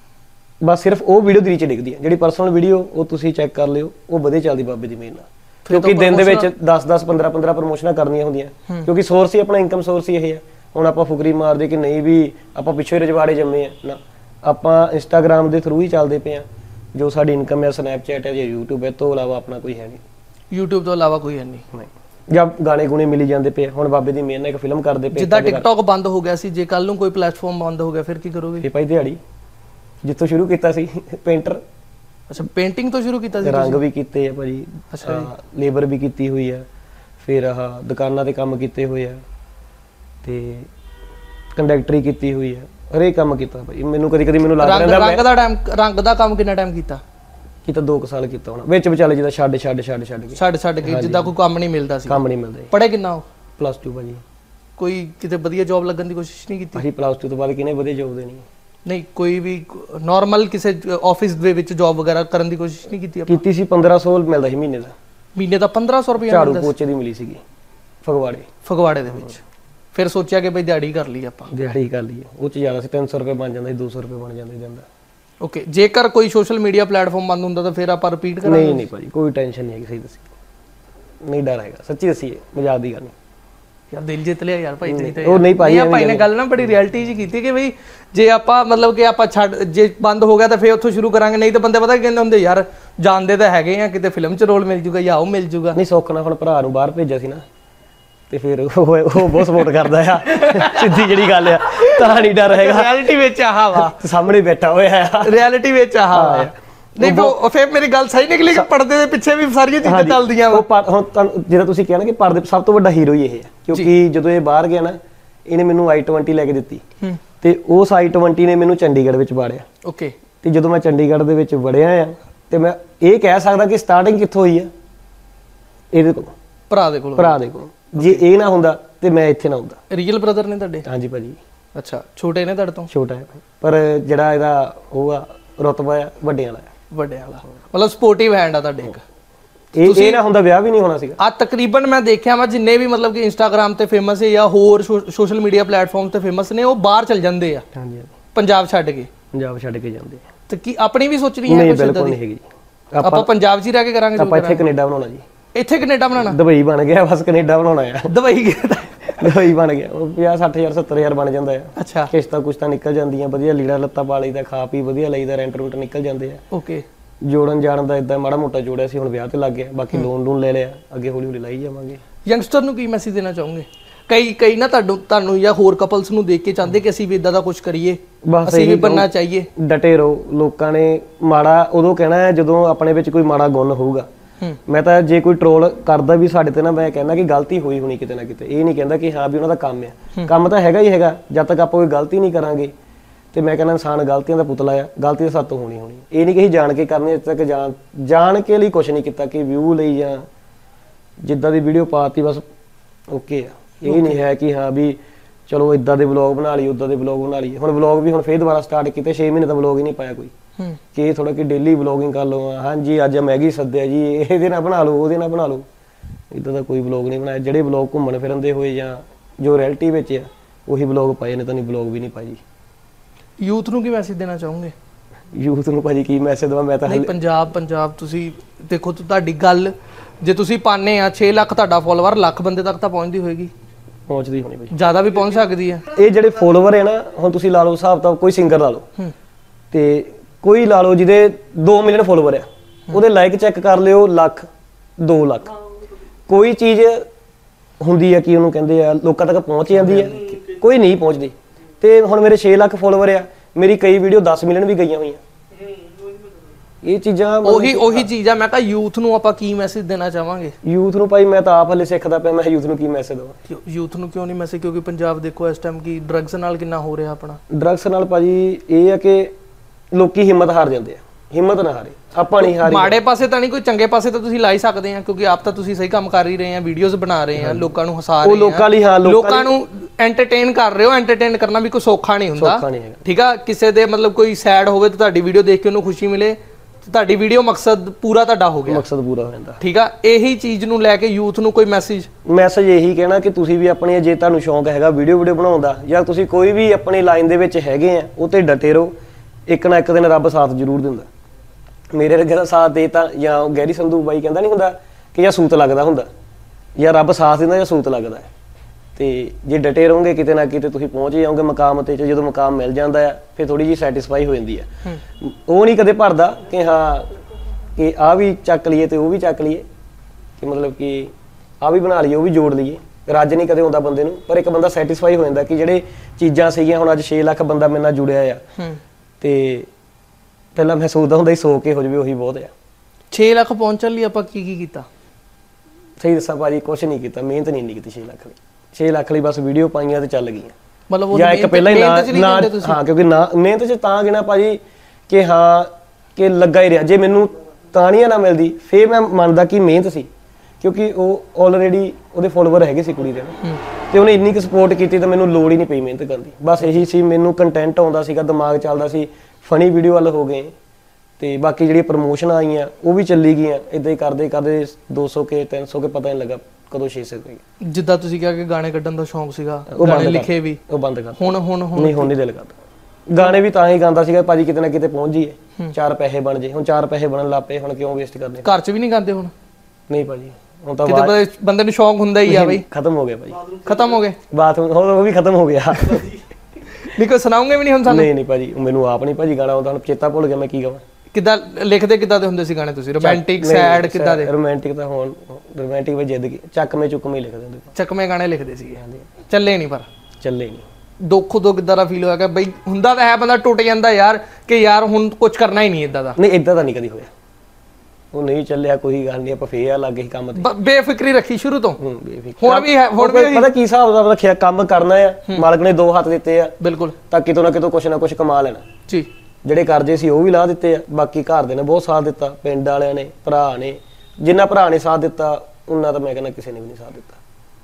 ਬਸ ਸਿਰਫ ਉਹ ਵੀਡੀਓ ਦੀ ਰੀਚ ਡਿੱਗਦੀ ਆ। ਜਿਹੜੀ ਪਰਸਨਲ ਵੀਡੀਓ ਉਹ ਤੁਸੀਂ ਚੈੱਕ ਕਰ ਲਿਓ, ਉਹ ਵਧੇ ਚੱਲਦੀ ਬਾਬੇ ਦੀ ਮਿਹਰ ਨਾਲ, ਕਿਉਂਕਿ ਦਿਨ ਦੇ ਵਿੱਚ 10 15 ਪ੍ਰਮੋਸ਼ਨਾਂ ਕਰਨੀਆਂ ਹੁੰਦੀਆਂ, ਕਿਉਂਕਿ ਸੋਰਸ ਹੀ ਆਪਣਾ ਇਨਕਮ ਸੋਰਸ ਹੀ ਇਹ ਆ। ਹੁਣ ਆਪਾਂ ਫੁਕਰੀ ਮਾਰਦੇ ਕਿ ਨਹੀਂ ਵੀ ਆਪਾਂ ਪਿੱਛੇ ਰਜਵਾੜੇ ਜੰਮੇ ਆ, ਨਾ, ਆਪਾਂ ਇੰਸਟਾਗ੍ਰਾਮ ਦੇ ਥਰੂ ਹੀ ਚੱਲਦੇ ਪਏ ਆ। ਜੋ ਸਾਡੀ ਇਨਕਮ ਹੈ ਸਨੈਪਚੈਟ ਹੈ ਜਾਂ YouTube ਹੈ, ਤੋਂ ਇਲਾਵਾ ਆਪਣਾ ਕੋਈ ਹੈ ਨਹੀਂ। YouTube ਤੋਂ ਇਲਾਵਾ ਕੋਈ ਹੈ ਨਹੀਂ। ਜਾਂ ਗਾਣੇ ਗੁਣੇ ਮਿਲੀ ਜਾਂਦੇ ਪਏ। ਹੁਣ ਬਾਬੇ ਦੀ ਮਿਹਰ ਨਾਲ ਇੱਕ ਫਿਲਮ ਕਰਦੇ ਪਏ। ਜਿੱਦਾਂ ਟਿਕਟੌਕ ਬੰਦ ਹੋ ਗਿਆ ਸੀ, ਜੇ ਕੱਲ ਨੂੰ ਕੋਈ ਪਲੇਟਫਾਰਮ ਬੰਦ ਹੋ ਗਿਆ ਫਿਰ ਕੀ ਕਰੋਗੇ? ਇਹ ਭਾਈ ਦਿਹਾੜੀ ਜਿੱਥੋਂ ਸ਼ੁਰੂ ਕੀਤਾ ਸੀ, ਪੇਂਟਰ। ਅੱਛਾ, ਪੇਂਟਿੰਗ ਤੋਂ ਸ਼ੁਰੂ ਕੀਤਾ ਸੀ? ਰੰਗ ਵੀ ਕੀਤੇ ਆ ਭਾਜੀ, ਲੇਬਰ ਵੀ ਕੀਤੀ ਹੋਈ ਆ, ਫਿਰ ਆਹ ਦੁਕਾਨਾਂ ਤੇ ਕੰਮ ਕੀਤੇ ਹੋਏ ਆ, ਤੇ ਕੰਡਕਟਰੀ ਕੀਤੀ ਹੋਈ ਆ, ਹਰੇਕ ਕੰਮ ਕੀਤਾ ਭਾਈ। ਮੈਨੂੰ ਕਦੀ ਮੈਨੂੰ ਲੱਗ ਰਿਹਾ ਰੰਗ ਦਾ ਕੰਮ ਕਿੰਨਾ ਟਾਈਮ ਕੀਤਾ? 2 ਸਾਲ ਕੀਤਾ ਹੋਣਾ, ਵਿੱਚ ਵਿਚਾਲੇ ਜਿਹਦਾ ਛੱਡ ਕੇ ਜਿੱਦਾਂ ਕੋਈ ਕੰਮ ਨਹੀਂ ਮਿਲਦਾ ਸੀ। ਕੰਮ ਨਹੀਂ ਮਿਲਦਾ। ਪੜ੍ਹੇ ਕਿੰਨਾ ਹੋ? +2 ਭਾਜੀ। ਕੋਈ ਕਿਤੇ ਵਧੀਆ ਜੌਬ ਲੱਗਣ ਦੀ ਕੋਸ਼ਿਸ਼ ਨਹੀਂ ਕੀਤੀ? ਅਸੀਂ +2 ਤੋਂ ਬਾਅਦ ਕਿਹਨੇ ਵਧੀਆ ਜੌਬ ਦੇਣੀ? ਨਹੀਂ, ਕੋਈ ਵੀ ਨਾਰਮਲ ਕਿਸੇ ਆਫਿਸ ਦੇ ਵਿੱਚ ਜੌਬ ਵਗੈਰਾ ਕਰਨ ਦੀ ਕੋਸ਼ਿਸ਼ ਨਹੀਂ ਕੀਤੀ? ਕੀਤੀ ਸੀ, 1500 ਮਿਲਦਾ ਸੀ ਮਹੀਨੇ ਦਾ। ਮਹੀਨੇ ਦਾ 1500 ਰੁਪਏ ਝਾੜੂ ਪੋਚੇ ਦੀ ਮਿਲੀ ਸੀਗੀ ਫਗਵਾੜੇ ਦੇ ਵਿੱਚ। ਫਿਰ ਸੋਚਿਆ ਕਿ ਬਈ ਦਿਹਾੜੀ ਕਰ ਲਈ ਆਪਾਂ, ਦਿਹਾੜੀ ਕਰ ਲਈ। ਉਹ ਚ ਜ਼ਿਆਦਾ ਸੀ, 300 ਰੁਪਏ ਬਣ ਜਾਂਦਾ ਸੀ, 200 ਰੁਪਏ ਬਣ ਜਾਂਦੇ ਜਾਂਦਾ। ਓਕੇ, ਜੇਕਰ ਕੋਈ ਸੋਸ਼ਲ ਮੀਡੀਆ ਪਲੇਟਫਾਰਮ ਬੰਦ ਹੁੰਦਾ ਤਾਂ ਫਿਰ ਆਪਾਂ ਰਿਪੀਟ ਕਰਾਂਗੇ? ਨਹੀਂ ਭਾਜੀ, ਕੋਈ ਟੈਨਸ਼ਨ ਨਹੀਂ ਹੈਗੀ, ਸਹੀ ਦੱਸੀ, ਨਹੀਂ ਡਰ ਹੈਗਾ, ਸੱਚੀ ਦੱਸੀਏ, ਮਜ਼ਾਕ ਦੀ ਗੱਲ ਨਹੀਂ। ਯਾਰ ਦਿਲ ਜਿੱਤ ਲਿਆ ਯਾਰ ਭਾਈ ਤੇ। ਉਹ ਨਹੀਂ ਭਾਈ, ਭਾਈ ਨੇ ਗੱਲ ਨਾ ਬੜੀ ਰਿਐਲਿਟੀ ਜੀ ਕੀਤੀ ਕਿ ਬਈ ਜੇ ਆਪਾਂ ਮਤਲਬ ਕਿ ਆਪਾਂ ਛੱਡ, ਜੇ ਬੰਦ ਹੋ ਗਿਆ ਤਾਂ ਫੇਰ ਉੱਥੋਂ ਸ਼ੁਰੂ ਕਰਾਂਗੇ, ਨਹੀਂ ਤਾਂ ਬੰਦੇ ਪਤਾ ਕੀ ਕਹਿੰਦੇ ਹੁੰਦੇ, ਯਾਰ ਜਾਣਦੇ ਤਾਂ ਹੈਗੇ ਆ, ਕਿਤੇ ਫਿਲਮ 'ਚ ਰੋਲ ਮਿਲ ਜੂਗਾ ਜਾਂ ਉਹ ਮਿਲ ਜੂਗਾ। ਨਹੀਂ, ਸੁੱਖ ਨਾਲ ਹੁਣ ਭਰਾ ਨੂੰ ਬਾਹਰ ਭੇਜਿਆ ਸੀ ਨਾ, ਤੇ ਫਿਰ ਉਹ ਬਹੁਤ ਸਪੋਰਟ ਕਰਦਾ ਆ, ਸਿੱਧੀ ਜਿਹੜੀ ਗੱਲ ਆ, ਤਾਂ ਨਹੀਂ ਡਰ ਹੈਗਾ। ਰਿਐਲਿਟੀ ਵਿੱਚ ਆਹ ਵਾ, ਸਾਹਮਣੇ ਬੈਠਾ ਹੋਇਆ ਆ, ਰਿਐਲਿਟੀ ਵਿੱਚ ਆਹ ਵਾ। ਨਹੀਂ ਫਿਰ ਮੇਰੀ ਗੱਲ ਸਹੀ ਨਿਕਲੀ ਕਿ ਪਰਦੇ ਦੇ ਪਿੱਛੇ ਵੀ ਸਾਰੀਆਂ ਚੀਜ਼ਾਂ ਚੱਲਦੀਆਂ ਵਾ। ਹੁਣ ਤੁਹਾਨੂੰ ਜਿਹੜਾ ਤੁਸੀਂ ਕਿਹਾ ਨਾ ਕਿ ਪਰਦੇ ਸਭ ਤੋਂ ਵੱਡਾ ਹੀਰੋ ਹੀ ਇਹ ਹੈ, ਕਿਉਂਕਿ ਜਦੋਂ ਇਹ ਬਾਹਰ ਗਿਆ ਨਾ, ਇਹਨੇ ਮੈਨੂੰ i20 ਲੈ ਕੇ ਦਿੱਤੀ, ਤੇ ਉਸ i20 ਨੇ ਮੈਨੂੰ ਚੰਡੀਗੜ੍ਹ ਵਿੱਚ ਵਾੜਿਆ। ਓਕੇ, ਤੇ ਜਦੋਂ ਮੈਂ ਚੰਡੀਗੜ੍ਹ ਦੇ ਵਿੱਚ ਵੜਿਆ ਆ, ਤੇ ਮੈਂ ਇਹ ਕਹਿ ਸਕਦਾ ਕਿ ਸਟਾਰਟਿੰਗ ਕਿੱਥੋਂ ਹੋਈ ਆ, ਇਹਦੇ ਕੋਲ, ਭਰਾ ਦੇ ਕੋਲ। ਜੇ ਇਹ ਨਾ ਹੁੰਦਾ ਤੇ ਮੈਂ ਇੱਥੇ ਨਾ ਹੁੰਦਾ। ਰੀਅਲ ਬ੍ਰਦਰ ਨੇ ਤੁਹਾਡੇ? ਹਾਂਜੀ ਭਾਜੀ। ਅੱਛਾ, ਛੋਟੇ ਨੇ ਤੁਹਾਡੇ ਤੋਂ? ਛੋਟਾ ਹੈ, ਪਰ ਜਿਹੜਾ ਇਹਦਾ ਉਹ ਆ ਰੁਤਬਾ ਆ ਵੱਡਿਆਂ ਵਾਲਾ, ਮਤਲਬ ਸਪੋਰਟਿਵ ਹੈਂਡ ਆ ਤੁਹਾਡੇ ਇੱਕ। ਇਹ ਨਾ ਹੁੰਦਾ ਵਿਆਹ ਵੀ ਨਹੀਂ ਹੋਣਾ ਸੀਗਾ। ਆ ਤਕਰੀਬਨ ਮੈਂ ਦੇਖਿਆ ਵਾ ਜਿੰਨੇ ਵੀ ਮਤਲਬ ਕਿ ਇੰਸਟਾਗ੍ਰਾਮ ਤੇ ਫੇਮਸ ਹੈ ਜਾਂ ਹੋਰ ਸੋਸ਼ਲ ਮੀਡੀਆ ਪਲੇਟਫਾਰਮ ਤੇ ਫੇਮਸ ਨੇ, ਉਹ ਬਾਹਰ ਚਲ ਜਾਂਦੇ ਆ। ਪੰਜਾਬ ਛੱਡ ਕੇ ਜਾਂਦੇ ਆ। ਤੇ ਕੀ ਆਪਣੀ ਵੀ ਸੋਚ ਰਹੀ ਹੈ ਕੁਝ ਇਦਾਂ ਦੀ? ਆਪਾਂ ਪੰਜਾਬ 'ਚ ਹੀ ਰਹਿ ਕੇ ਕਰਾਂਗੇ? ਆਪਾਂ ਇੱਥੇ ਕੈਨੇਡਾ ਬਣਾਉਣਾ ਜੀ। ਇੱਥੇ ਕੈਨੇਡਾ ਬਣਾਉਣਾ? ਦੁਬਈ ਬਣ ਗਿਆ, ਬਸ ਕੈਨੇਡਾ ਬਣਾਉਣਾ ਆ। ਦੁਬਈ ਬਣ ਗਿਆ, ਉਹ 50-60,000 70,000 ਬਣ ਜਾਂਦਾ ਆ। ਅੱਛਾ, ਕਿਸ਼ਤਾਂ ਕੁਸ਼ਤਾਂ ਨਿਕਲ ਜਾਂਦੀਆਂ, ਵਧੀਆ ਲੀੜਾ ਲੱਤਾ ਪਾ ਲਈਦਾ, ਖਾ ਪੀ ਵਧੀਆ ਲਈਦਾ, ਰੈਂਟ ਰੂਟ ਨਿਕਲ ਜਾਂਦੇ ਆ। ਓਕੇ, ਜੋੜਨ ਜਾਣ ਦਾ ਇਦਾਂ ਮਾੜਾ ਮੋਟਾ ਜੋੜਿਆ ਸੀ, ਹੁਣ ਵਿਆਹ ਤੇ ਲੱਗ ਗਿਆ, ਬਾਕੀ ਲੋਨ ਲੈ ਲਿਆ, ਅੱਗੇ ਹੌਲੀ ਹੌਲੀ ਲਾਈ ਜਾਵਾਂਗੇ। ਯੰਗਸਟਰ ਨੂੰ ਕੀ ਮੈਸੇਜ ਦੇਣਾ ਚਾਹੋਗੇ? ਕਈ ਨਾ ਤੁਹਾਨੂੰ ਜਾਂ ਹੋਰ ਕਪਲਸ ਨੂੰ ਦੇਖ ਕੇ ਚਾਹੁੰਦੇ ਕਿ ਅਸੀਂ ਵੀ ਇਦਾਂ ਦਾ ਕੁਝ ਕਰੀਏ, ਅਸੀਂ ਵੀ ਬਣਨਾ ਚਾਹੀਏ। ਡਟੇ ਰਹੋ। ਲੋਕਾਂ ਨੇ ਮਾੜਾ ਉਦੋਂ ਕਹਿਣਾ ਹੈ ਜਦੋਂ ਆਪਣੇ ਵਿੱਚ ਕੋਈ ਮਾੜਾ ਗੁਣ ਹੋਊਗਾ। ਮੈਂ ਤਾਂ ਜੇ ਕੋਈ ਟ੍ਰੋਲ ਕਰਦਾ ਵੀ ਸਾਡੇ ਤੇ ਨਾ, ਮੈਂ ਕਹਿੰਦਾ ਕਿ ਗਲਤੀ ਹੋਈ ਹੋਣੀ ਕਿਤੇ ਨਾ ਕਿਤੇ, ਇਹ ਨਹੀਂ ਕਹਿੰਦਾ ਕਿ ਹਾਂ ਵੀ ਉਹਨਾਂ ਦਾ ਕੰਮ ਆ। ਕੰਮ ਤਾਂ ਹੈਗਾ ਹੀ ਹੈਗਾ, ਜਦ ਤੱਕ ਆਪਾਂ ਕੋਈ ਗਲਤੀ ਨਹੀਂ ਕਰਾਂਗੇ। ਤੇ ਮੈਂ ਕਹਿੰਦਾ ਇਨਸਾਨ ਗਲਤੀਆਂ ਦਾ ਪੁਤਲਾ ਆ, ਗਲਤੀ ਤਾਂ ਸਾਤੋਂ ਹੋਣੀ। ਇਹ ਨਹੀਂ ਕਿ ਜਾਣ ਕੇ ਕਰਨੀ, ਅਜੇ ਤੱਕ ਜਾਣ ਕੇ ਲਈ ਕੁਛ ਨਹੀਂ ਕੀਤਾ ਕਿ ਵਿਊ ਲਈ ਜਾਂ ਜਿੱਦਾਂ ਦੀ ਵੀਡੀਓ ਪਾਤੀ ਬਸ ਓਕੇ ਆ। ਇਹ ਨਹੀਂ ਹੈ ਕਿ ਹਾਂ ਵੀ ਚਲੋ ਇਦਾਂ ਦੇ ਵਲੌਗ ਬਣਾ ਲਈ, ਉਦਾਂ ਦੇ ਵਲੌਗ ਬਣਾ ਲਈ। ਹੁਣ ਵਲੌਗ ਵੀ ਹੁਣ ਫੇਰ ਦੁਬਾਰਾ ਸਟਾਰਟ ਕੀਤੇ, 6 ਮਹੀਨੇ ਦਾ ਵਲੌਗ ਹੀ ਨਹੀਂ ਪਾਇਆ ਕੋਈ, ਕਿ ਇਹ ਥੋੜਾ ਕਿ ਡੇਲੀ ਵਲੌਗਿੰਗ ਕਰ ਲਓ। ਹਾਂਜੀ ਅੱਜ ਮੈਗੀ ਸੱਦਿਆ ਜੀ, ਇਹਦੇ ਨਾਲ ਬਣਾ ਲਓ, ਉਹਦੇ ਨਾਲ ਬਣਾ ਲਓ, ਇਦਾਂ ਦਾ ਕੋਈ ਵਲੌਗ ਨਹੀਂ ਬਣਾਇਆ। ਜਿਹੜੇ ਵਲੌਗ ਘੁੰਮਣ ਫਿਰਨ ਦੇ ਹੋਏ ਜਾਂ ਜੋ ਰਿਐਲਿਟੀ ਵਿੱਚ ਆ ਉਹੀ ਵਲੌਗ ਪਾਏ ਨੇ, ਤਾਂ ਨਹੀਂ ਵਲੌਗ ਵੀ ਨਹੀਂ ਪਾਈ ਜੀ। ਯੂਥ ਨੂੰ ਕੀ ਮੈਸੇਜ ਦੇਣਾ ਚਾਹੋਗੇ? ਯੂਥ ਨੂੰ ਭਾਜੀ ਕੀ ਮੈਸੇਜ ਦਵਾਂ ਮੈਂ ਤਾਂ? ਨਹੀਂ, ਪੰਜਾਬ ਤੁਸੀਂ ਦੇਖੋ, ਤੁਹਾਡੀ ਗੱਲ ਜੇ ਤੁਸੀਂ ਪਾਣੇ ਆ 6 ਲੱਖ ਤੁਹਾਡਾ ਫੋਲੋਵਰ, ਲੱਖ ਬੰਦੇ ਤੱਕ ਤਾਂ ਪਹੁੰਚਦੀ ਹੋਏਗੀ, ਪਹੁੰਚਦੀ ਹੋਣੀ ਭਾਜੀ, ਜ਼ਿਆਦਾ ਵੀ ਪਹੁੰਚ ਸਕਦੀ ਹੈ। ਇਹ ਜਿਹੜੇ ਫੋਲੋਵਰ ਹੈ ਨਾ, ਹੁਣ ਤੁਸੀਂ ਲਾ ਲਓ ਹਿਸਾਬ ਤਾਂ, ਕੋਈ ਸਿੰਗਰ ਲਾ ਲਓ ਤੇ ਕੋਈ ਲਾ ਲਓ ਜਿਹਦੇ 2 ਮਿਲੀਅਨ ਫੋਲੋਵਰ ਆ, ਉਹਦੇ ਲਾਈਕ ਚੈੱਕ ਕਰ ਲਿਓ, ਲੱਖ 2 ਲੱਖ। ਕੋਈ ਚੀਜ਼ ਹੁੰਦੀ ਹੈ ਕਿ ਉਹਨੂੰ ਕਹਿੰਦੇ ਆ ਲੋਕਾਂ ਤੱਕ ਪਹੁੰਚ ਜਾਂਦੀ ਹੈ, ਕੋਈ ਨਹੀਂ ਪਹੁੰਚਦੀ। ਤੇ ਹੁਣ ਮੇਰੇ 6 ਲੱਖ ਫੋਲੋਵਰ ਆ, ਮੇਰੀ ਕਈ ਵੀਡੀਓ 10 ਮਿਲੀਅਨ ਵੀ ਗਈਆਂ ਹੋਈਆਂ। ਇਹ ਚੀਜ਼ਾਂ ਉਹੀ ਚੀਜ਼ ਆ। ਮੈਂ ਕਿਹਾ ਯੂਥ ਨੂੰ ਆਪਾਂ ਕੀ ਮੈਸੇਜ ਦੇਣਾ ਚਾਹਾਂਗੇ? ਯੂਥ ਨੂੰ ਭਾਈ ਮੈਂ ਤਾਂ ਆਪ ਹਲੇ ਸਿੱਖਦਾ ਪਿਆ, ਮੈਂ ਯੂਥ ਨੂੰ ਕੀ ਮੈਸੇਜ ਦਵਾਂ? ਯੂਥ ਨੂੰ ਕਿਉਂ ਨਹੀਂ ਮੈਸੇਜ? ਕਿਉਂਕਿ ਪੰਜਾਬ ਦੇਖੋ ਇਸ ਟਾਈਮ ਕੀ ਡਰੱਗਸ ਨਾਲ ਕਿੰਨਾ ਹੋ ਰਿਹਾ ਆਪਣਾ। ਡਰੱਗਸ ਨਾਲ ਭਾਜੀ ਇਹ ਆ ਕਿ ਲੋਕੀ ਹਿੰਮਤ ਹਾਰ ਜਾਂਦੇ ਆ, ਹਿੰਮਤ ਨਾ ਹਾਰੇ, ਆਪਾਂ ਨਹੀਂ ਹਾਰੀ। ਮਾੜੇ ਪਾਸੇ ਤਾਂ ਨਹੀਂ, ਕੋਈ ਚੰਗੇ ਪਾਸੇ ਤਾਂ ਤੁਸੀਂ ਲਾ ਹੀ ਸਕਦੇ ਆ, ਕਿਉਂਕਿ ਆਪ ਤਾਂ ਤੁਸੀਂ ਸਹੀ ਕੰਮ ਕਰ ਹੀ ਰਹੇ ਆ, ਵੀਡੀਓਜ਼ ਬਣਾ ਰਹੇ ਆ, ਲੋਕਾਂ ਨੂੰ ਹਸਾ ਰਹੇ ਆ, ਲੋਕਾਂ ਨੂੰ ਐਂਟਰਟੇਨ ਕਰ ਰਹੇ ਹੋ। ਐਂਟਰਟੇਨ ਕਰਨਾ ਵੀ ਕੋਈ ਸੌਖਾ ਨਹੀਂ ਹੁੰਦਾ, ਠੀਕ ਆ? ਕਿਸੇ ਦੇ ਮਤਲਬ ਕੋਈ ਸੈਡ ਹੋਵੇ ਤਾਂ ਤੁਹਾਡੀ ਵੀਡੀਓ ਦੇਖ ਕੇ ਉਹਨੂੰ ਖੁਸ਼ੀ ਮਿਲੇ, ਤੁਹਾਡੀ ਵੀਡੀਓ ਮਕਸਦ ਪੂਰਾ ਤੁਹਾਡਾ ਹੋ ਗਿਆ, ਮਕਸਦ ਪੂਰਾ ਹੋ ਜਾਂਦਾ, ਠੀਕ ਆ? ਇਹੀ ਚੀਜ਼ ਨੂੰ ਲੈ ਕੇ ਯੂਥ ਨੂੰ ਕੋਈ ਮੈਸੇਜ ਇਹੀ ਕਹਿਣਾ ਕਿ ਤੁਸੀਂ ਵੀ ਆਪਣੀ, ਜੇ ਤੁਹਾਨੂੰ ਸ਼ੌਂਕ ਹੈਗਾ ਵੀਡੀਓ ਬਣਾਉਣ ਦਾ, ਜਾਂ ਤੁਸੀਂ ਕੋਈ ਵੀ ਆਪਣੀ ਲਾਈਨ ਦੇ ਵਿੱਚ ਹੈਗੇ ਆ, ਉਹ ਤੇ ਡਟੇ ਰਹੋ। ਇੱਕ ਨਾ ਇੱਕ ਦਿਨ ਰੱਬ ਸਾਥ ਜ਼ਰੂਰ ਦਿੰਦਾ। ਮੇਰੇ ਵਰਗੇ ਦਾ ਸਾਥ ਦੇ ਤਾਂ, ਜਾਂ ਗੈਰੀ ਸੰਧੂ ਬਾਈ ਕਹਿੰਦਾ ਨਹੀਂ ਹੁੰਦਾ ਕਿ ਜਾਂ ਸੂਤ ਲੱਗਦਾ ਹੁੰਦਾ, ਜਾਂ ਰੱਬ ਸਾਥ ਦਿੰਦਾ ਜਾਂ ਸੂਤ ਲੱਗਦਾ। ਤੇ ਜੇ ਡਟੇ ਰਹੋਗੇ ਕਿਤੇ ਨਾ ਕਿਤੇ ਤੁਸੀਂ ਪਹੁੰਚ ਜਾਓਗੇ ਮੁਕਾਮ ਤੇ। ਜਦੋਂ ਮੁਕਾਮ ਮਿਲ ਜਾਂਦਾ ਆ ਫਿਰ ਥੋੜੀ ਜਿਹੀ ਸੈਟੀਸਫਾਈ ਹੋ ਜਾਂਦੀ ਆ। ਉਹ ਨਹੀਂ ਕਦੇ ਭਰਦਾ ਕਿ ਹਾਂ ਕਿ ਆਹ ਵੀ ਚੱਕ ਲਈਏ ਤੇ ਉਹ ਵੀ ਚੱਕ ਲਈਏ, ਕਿ ਮਤਲਬ ਕਿ ਆਹ ਵੀ ਬਣਾ ਲਈਏ ਉਹ ਵੀ ਜੋੜ ਲਈਏ। ਰੱਜ ਨਹੀਂ ਕਦੇ ਹੁੰਦਾ ਬੰਦੇ ਨੂੰ, ਪਰ ਇੱਕ ਬੰਦਾ ਸੈਟੀਸਫਾਈ ਹੋ ਜਾਂਦਾ ਕਿ ਜਿਹੜੇ ਚੀਜ਼ਾਂ ਸੀਗੀਆਂ, ਹੁਣ ਅੱਜ 6 ਲੱਖ ਬੰਦਾ ਮੇਰੇ ਨਾਲ ਜੁੜਿਆ ਆ। ਤੇ ਪਹਿਲਾਂ ਮੈਂ ਸੋਚਦਾ ਹੁੰਦਾ ਸੀ 100 ਕੇ ਹੋ ਜਾਵੇ ਉਹੀ ਬਹੁਤ ਆ। 6 ਲੱਖ ਪਹੁੰਚਣ ਲਈ ਆਪਾਂ ਕੀ ਕੀਤਾ? ਸਹੀ ਦੱਸਾਂ ਭਾਜੀ, ਕੁਛ ਨਹੀਂ ਕੀਤਾ, ਮਿਹਨਤ ਨਹੀਂ ਕੀਤੀ 6 ਲੱਖ ਲਈ। 6 ਲੱਖ ਲਈ ਬਸ ਵੀਡੀਓ ਪਾਈਆਂ ਤੇ ਚੱਲ ਗਈਆਂ। ਮਤਲਬ ਜਾਂ ਇੱਕ ਪਹਿਲਾਂ ਹੀ ਹਾਂ, ਕਿਉਂਕਿ ਨਾ ਮਿਹਨਤ 'ਚ ਤਾਂ ਗਿਣਾ ਭਾਜੀ ਕਿ ਹਾਂ ਕਿ ਲੱਗਾ ਹੀ ਰਿਹਾ। ਜੇ ਮੈਨੂੰ ਤਾਣੀਆਂ ਨਾ ਮਿਲਦੀ ਫੇਰ ਮੈਂ ਮੰਨਦਾ ਕਿ ਮਿਹਨਤ ਸੀ, ਕਿਉਂਕਿ ਉਹ ਆਲਰੇਡੀ ਉਹਦੇ ਫੋਲੋਵਰ ਹੈਗੇ ਸੀ ਕੁੜੀ ਦੇ ਨਾ, ਤੇ ਉਹਨੇ ਇੰਨੀ ਕੁ ਸਪੋਰਟ ਕੀਤੀ ਤਾਂ ਮੈਨੂੰ ਲੋੜ ਹੀ ਨਹੀਂ ਪਈ ਮਿਹਨਤ ਕਰਨ ਦੀ। ਬਸ ਇਹੀ ਸੀ, ਮੈਨੂੰ ਕੰਟੈਂਟ ਆਉਂਦਾ ਸੀਗਾ, ਦਿਮਾਗ ਚੱਲਦਾ ਸੀ, ਫਨੀ ਵੀਡੀਓ ਵੱਲ ਹੋ ਗਏ, ਤੇ ਬਾਕੀ ਜਿਹੜੀ ਪ੍ਰਮੋਸ਼ਨ ਆਈਆਂ ਉਹ ਵੀ ਚੱਲੀ ਗਈਆਂ। ਇਦਾਂ ਹੀ ਕਰਦੇ ਕਰਦੇ 200 ਕੇ 300 ਕੇ ਪਤਾ ਨਹੀਂ ਲੱਗਾ ਕਦੋਂ 600 ਗਈ। ਜਿੱਦਾਂ ਤੁਸੀਂ ਕਿਹਾ ਕਿ ਗਾਣੇ ਕੱਢਣ ਦਾ ਸ਼ੌਂਕ ਸੀਗਾ, ਗਾਣੇ ਲਿਖੇ ਵੀ, ਉਹ ਬੰਦ ਕਰ ਹੁਣ ਨਹੀਂ ਦਿਲ ਕਰਦਾ। ਗਾਣੇ ਵੀ ਤਾਂ ਹੀ ਗਾਉਂਦਾ ਸੀਗਾ ਭਾਜੀ ਕਿਤੇ ਨਾ ਕਿਤੇ ਪਹੁੰਚ ਜਾਈਏ, 4 ਪੈਸੇ ਬਣ ਜੇ। ਹੁਣ 4 ਪੈਸੇ ਬਣਨ ਲੱਗ ਪਏ, ਹੁਣ ਕਿਉਂ ਵੇਸਟ ਕਰਨੇ? ਘਰ 'ਚ ਵੀ ਨਹੀਂ ਗਾਉਂਦੇ ਹੁਣ? ਨਹੀਂ ਭਾਜੀ, ਹੁਣ ਤਾਂ ਬੰਦੇ ਨੂੰ ਸ਼ੌਂਕ ਹੁੰਦਾ ਹੀ ਆ ਬਈ। ਖਤਮ ਹੋ ਗਿਆ ਭਾਜੀ, ਖਤਮ ਹੋ ਗਏ ਬਾਥਰੂਮ ਉਹ ਵੀ ਖਤਮ ਹੋ ਗਿਆ। ਨਹੀਂ ਕੋਈ ਸੁਣਾਉਂਗੇ ਵੀ ਨਹੀਂ ਹੁਣ ਸਾਨੂੰ? ਨਹੀਂ ਭਾਜੀ, ਮੈਨੂੰ ਆਪ ਨਹੀਂ ਭਾਜੀ ਗਾਣਾ ਆਉਂਦਾ, ਹੁਣ ਚੇਤਾ ਭੁੱਲ ਗਿਆ ਮੈਂ ਕੀ ਗਾਵਾਂ। ਕਿੱਦਾਂ ਲਿਖਦੇ, ਕਿੱਦਾਂ ਦੇ ਹੁੰਦੇ ਸੀ ਗਾਣੇ ਤੁਸੀਂ? ਰੋਮਾਂਟਿਕ, ਸੈਡ, ਕਿੱਦਾਂ ਦੇ? ਰੋਮਾਂਟਿਕ ਤਾਂ ਹੁਣ ਰੋਮਾਂਟਿਕ ਵਿੱਚ ਜਿੱਦ ਚੱਕਵੇਂ ਚੁੱਕਵੇਂ ਲਿਖਦੇ ਹੁੰਦੇ, ਚੱਕਵੇਂ ਗਾਣੇ ਲਿਖਦੇ ਸੀਗੇ। ਚੱਲੇ ਨਹੀਂ, ਪਰ ਚੱਲੇ ਨਹੀਂ। ਦੁੱਖ ਕਿੱਦਾਂ ਦਾ ਫੀਲ ਹੋਇਆ ਕਿ ਬਈ ਹੁੰਦਾ ਤਾਂ ਹੈ, ਬੰਦਾ ਟੁੱਟ ਜਾਂਦਾ ਯਾਰ ਕਿ ਯਾਰ ਹੁਣ ਕੁਝ ਕਰਨਾ ਹੀ ਨਹੀਂ ਇਦਾਂ ਦਾ? ਨਹੀਂ, ਇਦਾਂ ਤਾਂ ਨਹੀਂ ਕਦੀ ਹੋਇਆ। ਉਹ ਨਹੀਂ ਚੱਲਿਆ, ਕੋਈ ਗੱਲ ਨਹੀਂ, ਆਪਾਂ ਫੇਰ ਲੱਗ ਗਏ ਕੰਮ ਤੇ। ਬੇਫਿਕਰੀ ਰੱਖੀ ਸ਼ੁਰੂ ਤੋਂ? ਹੁਣ ਵੀ ਹੈ। ਹੁਣ ਵੀ ਪਤਾ ਕੀ ਹਿਸਾਬ ਦਾ ਰੱਖਿਆ, ਕੰਮ ਕਰਨਾ ਆ, ਮਾਲਕ ਨੇ 2 ਹੱਥ ਦਿੱਤੇ ਆ, ਬਿਲਕੁਲ, ਤਾਂ ਕਿਤੋਂ ਨਾ ਕਿਤੋਂ ਕੁਛ ਨਾ ਕੁਛ ਕਮਾ ਲੈਣਾ ਜੀ। ਜਿਹੜੇ ਕਰਜ਼ੇ ਸੀ ਉਹ ਵੀ ਲਾ ਦਿੱਤੇ ਆ, ਬਾਕੀ ਘਰ ਦੇ ਨੇ ਬਹੁਤ ਸਾਥ ਦਿੱਤਾ, ਪਿੰਡ ਵਾਲਿਆਂ ਨੇ, ਭਰਾ ਨੇ, ਜਿੰਨਾ ਭਰਾ ਨੇ ਸਾਥ ਦਿੱਤਾ ਉਹਨਾਂ ਤਾਂ ਮੈਂ ਕਹਿੰਦਾ ਕਿਸੇ ਨੇ ਵੀ ਨਹੀਂ ਸਾਥ ਦਿੱਤਾ,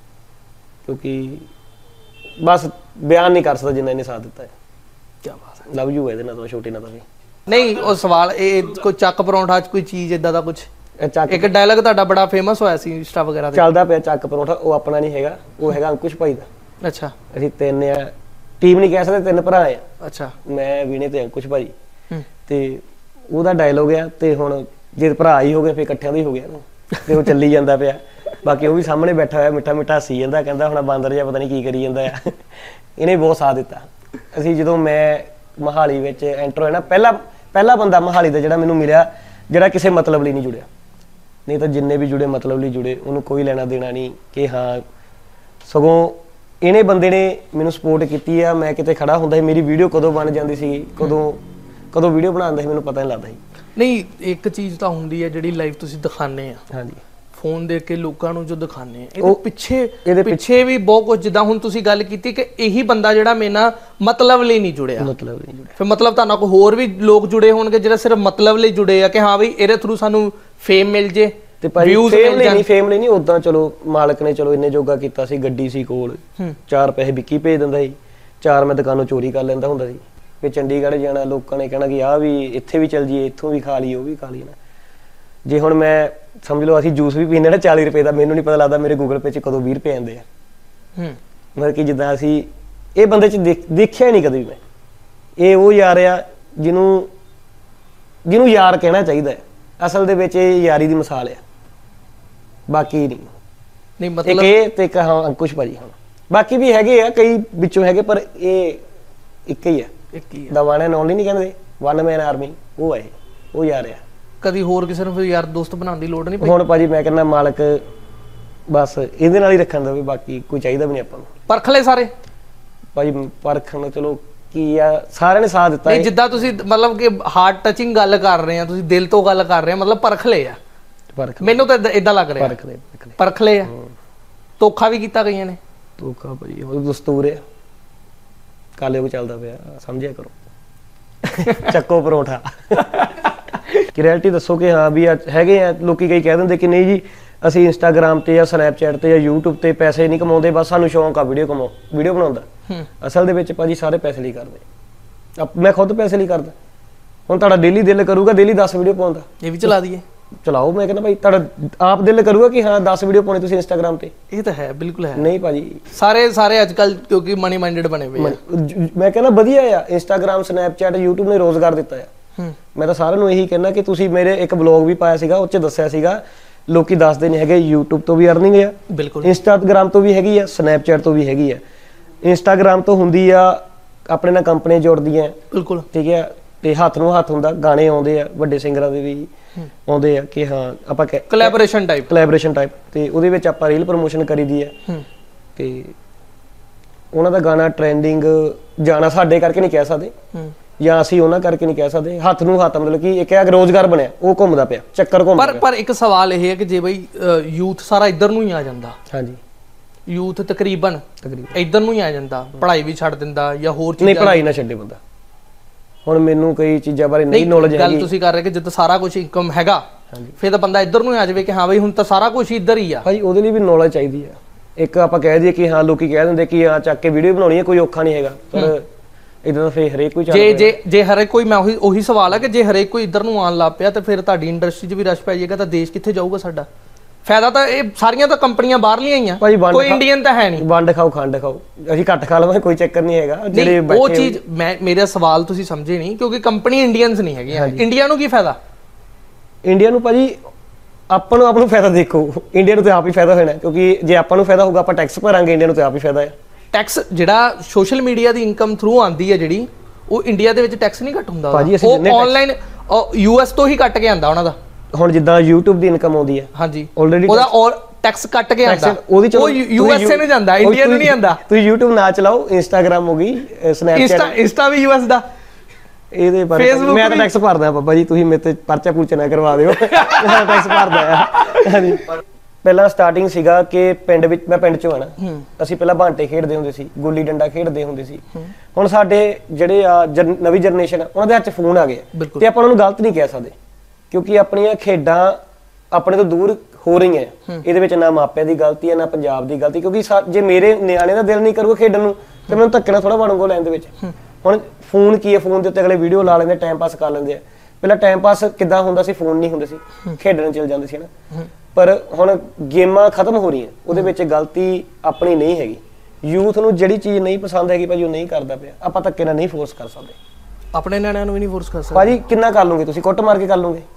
ਕਿਉਂਕਿ ਬਸ ਬਿਆਨ ਨਹੀਂ ਕਰ ਸਕਦਾ ਜਿੰਨਾ ਇਹਨੇ ਸਾਥ ਦਿੱਤਾ ਹੈ। ਕੀ ਬਾਤ ਹੈ, ਲਵ ਯੂ ਇਹਦੇ ਨਾਲ ਤਾਂ ਛੋਟੇ ਨਾਲ ਤਾਂ ਵੀ ਨਹੀਂ। ਉਹ ਸਵਾਲ ਇਹ ਕੋਈ ਚੱਕ ਪਰੌਂਠਾ ਚ ਕੋਈ ਚੀਜ਼ ਇਦਾਂ ਦਾ ਕੁਝ? ਇੱਕ ਡਾਇਲੌਗ ਤੁਹਾਡਾ ਬੜਾ ਫੇਮਸ ਹੋਇਆ ਸੀ ਇੰਸਟਾ ਵਗੈਰਾ ਤੇ, ਚੱਲਦਾ ਪਿਆ, ਚੱਕ ਪਰੌਂਠਾ। ਉਹ ਆਪਣਾ ਨਹੀਂ ਹੈਗਾ, ਉਹ ਹੈਗਾ ਅੰਕੁਸ਼ ਭਾਈ ਦਾ। ਅੱਛਾ, ਅਸੀਂ 3 ਆ, ਟੀਮ ਨਹੀਂ ਕਹਿ ਸਕਦੇ, 3 ਭਰਾ ਆ। ਅੱਛਾ, ਮੈਂ, ਵੀਨੇ ਤੇ ਅੰਕੁਸ਼ ਭਾਈ, ਤੇ ਉਹਦਾ ਡਾਇਲੌਗ ਆ। ਤੇ ਹੁਣ ਜੇ ਭਰਾ ਹੀ ਹੋ ਗਏ ਫਿਰ ਇਕੱਠਿਆਂ ਦਾ ਹੀ ਹੋ ਗਿਆ ਨਾ, ਤੇ ਉਹ ਚੱਲੀ ਜਾਂਦਾ ਪਿਆ। ਬਾਕੀ ਉਹ ਵੀ ਸਾਹਮਣੇ ਬੈਠਾ ਹੋਇਆ, ਮਿੱਠਾ ਮਿੱਠਾ ਹੱਸੀ ਜਾਂਦਾ, ਕਹਿੰਦਾ ਹੁਣ ਬਾਂਦਰ ਜਿਹਾ ਪਤਾ ਨਹੀਂ ਕੀ ਕਰੀ ਜਾਂਦਾ ਆ। ਇਹਨੇ ਬਹੁਤ ਸਾਥ ਦਿੱਤਾ। ਅਸੀਂ ਜਦੋਂ ਮੈਂ ਮੋਹਾਲੀ ਵਿੱਚ ਐਂਟਰ ਹੋਇਆ ਨਾ, ਪਹਿਲਾ ਬੰਦਾ ਮੋਹਾਲੀ ਦਾ ਜਿਹੜਾ ਮੈਨੂੰ ਮਿਲਿਆ ਜਿਹੜਾ ਕਿਸੇ ਮਤਲਬ ਲਈ ਨਹੀਂ ਜੁੜਿਆ। ਨਹੀਂ ਤਾਂ ਜਿੰਨੇ ਵੀ ਜੁੜੇ ਮਤਲਬ ਲਈ ਜੁੜੇ, ਉਹਨੂੰ ਕੋਈ ਲੈਣਾ ਦੇਣਾ ਨਹੀਂ ਕਿ ਹਾਂ। ਸਗੋਂ ਇਹਨੇ ਬੰਦੇ ਨੇ ਮੈਨੂੰ ਸਪੋਰਟ ਕੀਤੀ ਆ। ਮੈਂ ਕਿਤੇ ਖੜਾ ਹੁੰਦਾ ਸੀ, ਮੇਰੀ ਵੀਡੀਓ ਕਦੋਂ ਬਣ ਜਾਂਦੀ ਸੀ, ਕਦੋਂ ਵੀਡੀਓ ਬਣਾਉਂਦਾ ਸੀ, ਮੈਨੂੰ ਪਤਾ ਨਹੀਂ ਲੱਗਦਾ ਸੀ। ਨਹੀਂ, ਇੱਕ ਚੀਜ਼ ਤਾਂ ਹੁੰਦੀ ਹੈ ਜਿਹੜੀ ਲਾਈਵ ਤੁਸੀਂ ਦਿਖਾਉਂਦੇ ਆ, ਹਾਂਜੀ, ਫੋਨ ਦੇਖ ਕੇ ਲੋਕਾਂ ਨੂੰ ਜੋ ਦਿਖਾਉਂਦੇ ਆ, ਇਹਦੇ ਪਿੱਛੇ ਵੀ ਬਹੁਤ ਕੁਝ। ਜਿੱਦਾਂ ਹੁਣ ਤੁਸੀਂ ਗੱਲ ਕੀਤੀ ਕਿ ਇਹੀ ਬੰਦਾ ਜਿਹੜਾ ਮੇਰੇ ਨਾਲ ਮਤਲਬ ਲਈ ਨਹੀਂ ਜੁੜਿਆ, ਫਿਰ ਮਤਲਬ ਤੁਹਾਨੂੰ ਕੋਈ ਹੋਰ ਵੀ ਲੋਕ ਜੁੜੇ ਹੋਣਗੇ ਜਿਹੜੇ ਸਿਰਫ ਮਤਲਬ ਲਈ ਜੁੜੇ ਆ ਕਿ ਹਾਂ ਬਈ ਇਹਦੇ ਥਰੂ ਸਾਨੂੰ ਫੇਮ ਮਿਲ ਜੇ, ਤੇ ਵਿਊਜ਼ ਮਿਲ ਜਾਣ। ਫੇਮ ਲਈ ਨਹੀਂ, ਉਦਾਂ ਚਲੋ ਮਾਲਕ ਨੇ ਚਲੋ ਇੰਨੇ ਜੋਗਾ ਕੀਤਾ ਸੀ, ਗੱਡੀ ਸੀ ਕੋਲ, 4 ਪੈਸੇ ਵਿੱਕੀ ਭੇਜ ਦਿੰਦਾ ਸੀ, 4 ਮੈਂ ਦੁਕਾਨੋਂ ਚੋਰੀ ਕਰ ਲੈਂਦਾ ਹੁੰਦਾ ਸੀ। ਫਿਰ ਚੰਡੀਗੜ੍ਹ ਜਾਣਾ, ਲੋਕਾਂ ਨੇ ਕਹਿਣਾ ਕਿ ਆਹ ਵੀ ਇੱਥੇ ਵੀ ਚੱਲ ਜੀਏ, ਇੱਥੋਂ ਵੀ ਖਾ ਲਈਏ, ਉਹ ਵੀ ਖਾ ਲਈਏ ਨਾ। ਜੇ ਹੁਣ ਮੈਂ ਸਮਝ ਲਓ ਅਸੀਂ ਜੂਸ ਵੀ ਪੀਂਦੇ ਨਾ 40 ਰੁਪਏ ਦਾ, ਮੈਨੂੰ ਨਹੀਂ ਪਤਾ ਲੱਗਦਾ ਮੇਰੇ ਗੂਗਲ ਪੇ 'ਚ ਕਦੋਂ 20 ਰੁਪਏ ਆਉਂਦੇ ਆ। ਮਤਲਬ ਕਿ ਜਿੱਦਾਂ ਅਸੀਂ ਇਹ ਬੰਦੇ 'ਚ ਦੇਖਿਆ ਨਹੀਂ ਕਦੇ ਵੀ ਮੈਂ। ਇਹ ਉਹ ਯਾਰ ਆ ਜਿਹਨੂੰ ਯਾਰ ਕਹਿਣਾ ਚਾਹੀਦਾ ਹੈ। ਅਸਲ ਦੇ ਵਿੱਚ ਇਹ ਯਾਰੀ ਦੀ ਮਿਸਾਲ ਆ, ਬਾਕੀ ਨਹੀਂ। ਮਤਲਬ ਇਹ ਤੇ ਇੱਕ ਹਾਂ ਅੰਕੁਸ਼ ਭਾਜੀ, ਹੁਣ ਬਾਕੀ ਵੀ ਹੈਗੇ ਆ ਕਈ ਵਿੱਚੋਂ ਹੈਗੇ, ਪਰ ਇਹ ਇੱਕ ਹੀ ਆ। ਦਾ ਵਨ ਐਂਡ ਓਨਲੀ ਨਹੀਂ ਕਹਿੰਦੇ, ਵਨ ਮੈਨ ਆਰਮੀ, ਉਹ ਹੈ, ਉਹ ਯਾਰ ਆ। ਕਦੀ ਹੋਰ ਕਿਸੇ ਨੂੰ ਯਾਰ ਦੋਸਤ ਬਣਾਉਣ ਦੀ ਲੋੜ ਨਹੀਂ ਪਈ? ਹੁਣ ਭਾਜੀ ਮੈਂ ਕਹਿੰਦਾ ਮਾਲਕ ਬਸ ਇਹਦੇ ਨਾਲ ਹੀ ਰੱਖਣ ਦਾ, ਵੀ ਬਾਕੀ ਕੋਈ ਚਾਹੀਦਾ ਵੀ ਨਹੀਂ ਆਪਾਂ ਨੂੰ। ਪਰਖ ਲਏ ਸਾਰੇ ਭਾਜੀ? ਪਰਖਣ ਚਲੋ ਕੀ ਆ, ਸਾਰਿਆਂ ਨੇ ਸਾਥ ਦਿੱਤਾ। ਜਿੱਦਾਂ ਤੁਸੀਂ ਮਤਲਬ ਕਿ ਹਾਰਟ ਟਚਿੰਗ ਗੱਲ ਕਰ ਰਹੇ ਆ, ਤੁਸੀਂ ਦਿਲ ਤੋਂ ਗੱਲ ਕਰ ਰਹੇ ਆ, ਮਤਲਬ ਪਰਖ ਲਏ ਆ। ਮੈਨੂੰ ਤਾਂ ਇਦਾਂ ਲੱਗ ਰਿਹਾ ਪਰਖ ਲਏ ਆ। ਧੋਖਾ ਵੀ ਕੀਤਾ ਕਈਆਂ ਨੇ? ਧੋਖਾ ਭਾਜੀ ਉਹ ਦਸਤੂਰ ਆ, ਕਾਲੇ ਉਹ ਚੱਲਦਾ ਪਿਆ, ਸਮਝਿਆ ਕਰੋ। ਚੱਕੋ ਪਰੌਂਠਾ। ਕਿ ਰਿਐਲਿਟੀ ਦੱਸੋ ਕਿ ਹਾਂ ਵੀ ਹੈਗੇ ਆ ਲੋਕੀ, ਕਈ ਕਹਿ ਦਿੰਦੇ ਕਿ ਨਹੀਂ ਜੀ ਅਸੀਂ ਇੰਸਟਾਗ੍ਰਾਮ ਤੇ ਜਾਂ ਸਨੈਪਚੈਟ ਤੇ ਜਾਂ YouTube ਤੇ ਪੈਸੇ ਨਹੀਂ ਕਮਾਉਂਦੇ, ਬਸ ਸਾਨੂੰ ਸ਼ੌਂਕ ਆ ਵੀਡੀਓ ਬਣਾਉਣ ਦਾ। ਅਸਲ ਦੇ ਵਿੱਚ ਭਾਜੀ ਸਾਰੇ ਪੈਸੇ ਲਈ ਕਰਦੇ, ਮੈਂ ਖੁਦ ਪੈਸੇ ਲਈ ਕਰਦਾ। ਹੁਣ ਤੁਹਾਡਾ ਡੇਲੀ ਦਿਲ ਕਰੂਗਾ ਡੇਲੀ 10 ਵੀਡੀਓ ਪਾਉਣ ਦਾ, ਇਹ ਵੀ ਚਲਾ ਦਈਏ, ਚਲਾਓ। ਮੈਂ ਕਹਿੰਦਾ ਭਾਈ ਤੁਹਾਡਾ ਆਪ ਦਿਲ ਕਰੂਗਾ ਕਿ ਹਾਂ 10 ਵੀਡੀਓ ਪਾਉਣੀ ਤੁਸੀਂ ਇੰਸਟਾਗ੍ਰਾਮ ਤੇ? ਇਹ ਤਾਂ ਹੈ, ਬਿਲਕੁਲ ਹੈ। ਨਹੀਂ ਭਾਜੀ, ਸਾਰੇ ਅੱਜ ਕੱਲ ਕਿਉਂਕਿ ਮਨੀ ਮਾਈਂਡਡ ਬਣੇ ਹੋਏ ਆ। ਮੈਂ ਕਹਿੰਦਾ ਵਧੀਆ ਆ, ਇੰਸਟਾਗ੍ਰਾਮ, ਸਨੈਪਚੈਟ, YouTube ਨੇ ਰੋਜ਼ਗਾਰ ਦਿੱਤਾ ਆ। ਮੈਂ ਤਾਂ ਸਾਰਿਆਂ ਨੂੰ ਇਹੀ ਕਹਿੰਦਾ ਕਿ ਤੁਸੀਂ ਮੇਰੇ ਇੱਕ ਬਲੌਗ ਵੀ ਪਾਇਆ ਸੀਗਾ, ਉਹ 'ਚ ਦੱਸਿਆ ਸੀਗਾ ਲੋਕੀ ਦੱਸਦੇ ਨਹੀਂ ਹੈਗੇ YouTube ਤੋਂ ਵੀ ਅਰਨਿੰਗ ਆ, ਬਿਲਕੁਲ, ਇੰਸਟਾਗ੍ਰਾਮ ਤੋਂ ਵੀ ਹੈਗੀ ਆ, ਸਨੈਪਚੈਟ ਤੋਂ ਵੀ ਹੈਗੀ ਆ। ਇੰਸਟਾਗ੍ਰਾਮ ਤੋਂ ਹੁੰਦੀ ਆ ਆਪਣੇ ਨਾਲ ਕੰਪਨੀ ਜੁੜਦੀਆਂ, ਬਿਲਕੁਲ ਠੀਕ ਹੈ, ਤੇ ਹੱਥ ਨੂੰ ਹੱਥ ਹੁੰਦਾ, ਗਾਣੇ ਆਉਂਦੇ ਆ, ਵੱਡੇ ਸਿੰਗਰਾਂ ਦੇ ਵੀ ਆਉਂਦੇ ਆ ਕਿ ਹਾਂ ਆਪਾਂ ਕੋਲੈਬੋਰੇਸ਼ਨ ਟਾਈਪ, ਤੇ ਉਹਦੇ ਵਿੱਚ ਆਪਾਂ ਰੀਲ ਪ੍ਰਮੋਸ਼ਨ ਕਰੀਦੀ ਆ। ਤੇ ਉਹਨਾਂ ਦਾ ਗਾਣਾ ਟ੍ਰੈਂਡਿੰਗ ਜਾਣਾ ਸਾਡੇ ਕਰਕੇ ਨਹੀਂ ਕਹਿ ਸਕਦੇ, ਜਾਂ ਅਸੀਂ ਉਹਨਾਂ ਕਰਕੇ ਨਹੀਂ ਕਹਿ ਸਕਦੇ। ਹੱਥ ਨੂੰ ਹੱਥ ਮਤਲਬ ਕਿ ਇੱਕ ਰੋਜ਼ਗਾਰ ਬਣਿਆ, ਉਹ ਘੁੰਮਦਾ ਪਿਆ, ਚੱਕਰ ਘੁੰਮਦਾ। ਪਰ ਇੱਕ ਸਵਾਲ ਇਹ ਹੈ ਕਿ ਜੇ ਬਈ ਯੂਥ ਸਾਰਾ ਇੱਧਰ ਨੂੰ ਹੀ ਆ ਜਾਂਦਾ, ਹਾਂਜੀ, ਯੂਥ ਤਕਰੀਬਨ ਇੱਧਰ ਨੂੰ ਹੀ ਆ ਜਾਂਦਾ, ਪੜ੍ਹਾਈ ਵੀ ਛੱਡ ਦਿੰਦਾ ਜਾਂ ਹੋਰ ਚੀਜ਼ਾਂ, ਨਹੀਂ ਪੜ੍ਹਾਈ ਨਾ ਛੱਡੇ ਬੰਦਾ। ਹੁਣ ਮੈਨੂੰ ਕਈ ਚੀਜ਼ਾਂ ਬਾਰੇ ਨਹੀਂ ਨੌਲੇਜ ਹੈਗੀ। ਗੱਲ ਤੁਸੀਂ ਕਰ ਰਹੇ ਕਿ ਜਦੋਂ ਸਾਰਾ ਕੁਝ ਇਨਕਮ ਹੈਗਾ, ਫਿਰ ਤਾਂ ਬੰਦਾ ਇੱਧਰ ਨੂੰ ਆ ਜਾਵੇ ਕਿ ਹਾਂ ਬਈ ਹੁਣ ਤਾਂ ਸਾਰਾ ਕੁਝ ਇੱਧਰ ਹੀ ਆ ਭਾਈ। ਉਹਦੇ ਲਈ ਵੀ ਨੌਲੇਜ ਚਾਹੀਦੀ ਆ। ਇੱਕ ਆਪਾਂ ਕਹਿ ਦਈਏ ਕਿ ਹਾਂ ਲੋਕੀ ਕਹਿ ਦਿੰਦੇ ਕਿ ਹਾਂ ਚੱਕ ਕੇ ਵੀਡੀਓ ਬਣਾਉਣੀ ਹੈ, ਕੋਈ ਔਖਾ ਨਹੀਂ ਹੈਗਾ, ਪਰ ਇਦਾਂ ਤਾਂ ਫੇਰ ਹਰੇਕ ਕੋਈ ਜੇ ਹਰੇਕ ਕੋਈ, ਮੈਂ ਉਹੀ ਸਵਾਲ ਹੈ ਕਿ ਜੇ ਹਰੇਕ ਕੋਈ ਇੱਧਰ ਨੂੰ ਆਉਣ ਲੱਗ ਪਿਆ ਤਾਂ ਫਿਰ ਤੁਹਾਡੀ ਇੰਡਸਟਰੀ 'ਚ ਵੀ ਰਸ਼ ਪੈ ਜਾਏਗਾ ਤਾਂ ਦੇਸ਼ ਕਿੱਥੇ ਜਾਊਗਾ ਸਾਡਾ? ਫਾਇਦਾ ਤਾਂ ਇਹ ਸਾਰੀਆਂ ਤਾਂ ਕੰਪਨੀਆਂ ਬਾਹਰਲੀਆਂ ਹੀ ਆ, ਕੋਈ ਇੰਡੀਅਨ ਤਾਂ ਹੈ ਨਹੀਂ। ਵੰਡ ਖਾਓ ਖੰਡ ਖਾਓ, ਅਸੀਂ ਘੱਟ ਖਾ ਲਵਾਂਗੇ, ਕੋਈ ਚੱਕਰ ਨਹੀਂ ਹੈਗਾ। ਜਿਹੜੇ ਉਹ ਚੀਜ਼ ਮੇਰਾ ਸਵਾਲ ਤੁਸੀਂ ਸਮਝੇ ਨਹੀਂ, ਕਿਉਂਕਿ ਕੰਪਨੀ ਇੰਡੀਅਨਸ ਨਹੀਂ ਹੈਗੀਆਂ। ਇੰਡੀਆ ਨੂੰ ਕੀ ਫਾਇਦਾ? ਇੰਡੀਆ ਨੂੰ ਭਾਜੀ ਆਪਾਂ ਨੂੰ ਫਾਇਦਾ ਦੇਖੋ, ਇੰਡੀਆ ਨੂੰ ਤਾਂ ਆਪ ਹੀ ਫਾਇਦਾ ਹੋਣਾ, ਕਿਉਂਕਿ ਜੇ ਆਪਾਂ ਨੂੰ ਫਾਇਦਾ ਹੋਊਗਾ ਆਪਾਂ ਟੈਕਸ ਭਰਾਂਗੇ, ਇੰਡੀਆ ਨੂੰ ਤਾਂ ਆਪ ਹੀ ਫਾਇਦਾ ਹੈ। ਟੈਕਸ ਜਿਹੜਾ ਸੋਸ਼ਲ ਮੀਡੀਆ ਦੀ ਇਨਕਮ ਥਰੂ ਆਉਂਦੀ ਹੈ ਜਿਹੜੀ, ਉਹ ਇੰਡੀਆ ਦੇ ਵਿੱਚ ਟੈਕਸ ਨਹੀਂ ਕੱਟ ਹੁੰਦਾ ਭਾਜੀ। ਉਹ ਆਨਲਾਈਨ ਯੂਐਸ ਤੋਂ ਹੀ ਕੱਟ ਕੇ ਆਉਂਦਾ ਉਹਨਾਂ ਦਾ। ਹੁਣ ਜਿੱਦਾਂ YouTube ਦੀ ਇਨਕਮ ਆਉਂਦੀ ਹੈ, ਹਾਂਜੀ, ਆਲਰੇਡੀ ਉਹਦਾ ਔਰ ਟੈਕਸ ਕੱਟ ਕੇ ਆਉਂਦਾ, ਉਹ ਯੂਐਸਏ ਨੂੰ ਜਾਂਦਾ, ਇੰਡੀਆ ਨੂੰ ਨਹੀਂ ਆਉਂਦਾ। ਤੁਸੀਂ YouTube ਨਾ ਚਲਾਓ, ਇੰਸਟਾਗ੍ਰਾਮ ਹੋ ਗਈ, ਸਨੈਪਚੈਟ, ਇੰਸਟਾ ਵੀ ਯੂਐਸ ਦਾ। ਇਹਦੇ ਬਾਰੇ ਮੈਂ ਤਾਂ ਟੈਕਸ ਭਰਦਾ ਬਾਬਾ ਜੀ, ਤੁਸੀਂ ਮੇਰੇ ਤੇ ਪਰਚਾ ਪੁਰਚਾ ਨਾ ਕਰਵਾ ਦਿਓ, ਮੈਂ ਟੈਕਸ ਭਰਦਾ ਆ। ਹਾਂਜੀ, ਪਹਿਲਾਂ ਸਟਾਰਟਿੰਗ ਸੀਗਾ ਕਿ ਪਿੰਡ ਵਿੱਚ, ਮੈਂ ਪਿੰਡ ਚੋਂ ਆ ਨਾ, ਅਸੀਂ ਪਹਿਲਾਂ ਬਾਂਟੇ ਖੇਡਦੇ ਹੁੰਦੇ ਸੀ, ਗੁੱਲੀ ਡੰਡਾ ਖੇਡਦੇ ਹੁੰਦੇ ਸੀ। ਹੁਣ ਸਾਡੇ ਜਿਹੜੇ ਆ ਨਵੀਂ ਜਨਰੇਸ਼ਨ, ਉਹਨਾਂ ਦੇ ਹੱਥ 'ਚ ਫੋਨ ਆ ਗਏ ਤੇ ਆਪਾਂ ਉਹਨਾਂ ਨੂੰ ਗਲਤ ਨਹੀਂ ਕਹਿ ਸਕਦੇ, ਕਿਉਂਕਿ ਆਪਣੀਆਂ ਖੇਡਾਂ ਆਪਣੇ ਤੋਂ ਦੂਰ ਹੋ ਰਹੀਆਂ। ਇਹਦੇ ਵਿੱਚ ਨਾ ਮਾਪਿਆਂ ਦੀ ਗਲਤੀ ਹੈ ਨਾ ਪੰਜਾਬ ਦੀ ਗਲਤੀ, ਕਿਉਂਕਿ ਜੇ ਮੇਰੇ ਨਿਆਣੇ ਦਾ ਦਿਲ ਨਹੀਂ ਕਰੂਗਾ ਖੇਡਣ ਨੂੰ ਤੇ ਮੈਨੂੰ ਧੱਕੇ ਨਾਲ ਥੋੜਾ ਬਣੂਗਾ ਲਾਈਨ ਦੇ ਵਿੱਚ। ਹੁਣ ਫੋਨ ਕੀ ਹੈ, ਫੋਨ ਦੇ ਉੱਤੇ ਅਗਲੇ ਵੀਡੀਓ ਲਾ ਲੈਂਦੇ, ਟਾਈਮ ਪਾਸ ਕਰ ਲੈਂਦੇ ਆ। ਪਹਿਲਾਂ ਟਾਈਮ ਪਾਸ ਕਿੱਦਾਂ ਹੁੰਦਾ ਸੀ, ਫੋਨ ਨਹੀਂ ਹੁੰਦੇ ਸੀ, ਖੇਡਣ ਚਲ ਜਾਂਦੇ ਸੀ ਨਾ। ਪਰ ਹੁਣ ਗੇਮਾਂ ਖਤਮ ਹੋ ਰਹੀਆਂ, ਉਹਦੇ ਵਿੱਚ ਗਲਤੀ ਆਪਣੀ ਨਹੀਂ ਹੈਗੀ। ਯੂਥ ਨੂੰ ਜਿਹੜੀ ਚੀਜ਼ ਨਹੀਂ ਪਸੰਦ ਹੈਗੀ ਭਾਜੀ ਉਹ ਨਹੀਂ ਕਰਦਾ ਪਿਆ, ਆਪਾਂ ਧੱਕੇ ਨਾਲ ਨਹੀਂ ਫੋਰਸ ਕਰ ਸਕਦੇ। ਆਪਣੇ ਨਿਆਣਿਆਂ ਨੂੰ ਵੀ ਨਹੀਂ ਫੋਰਸ ਕਰ ਸਕਦੇ ਭਾਜੀ। ਕਿੰਨਾ ਕਰ ਲੂਗੇ ਤੁਸੀਂ? ਕੁੱਟ ਮਾਰ ਕੇ ਕਰ ਲੂਗੇ?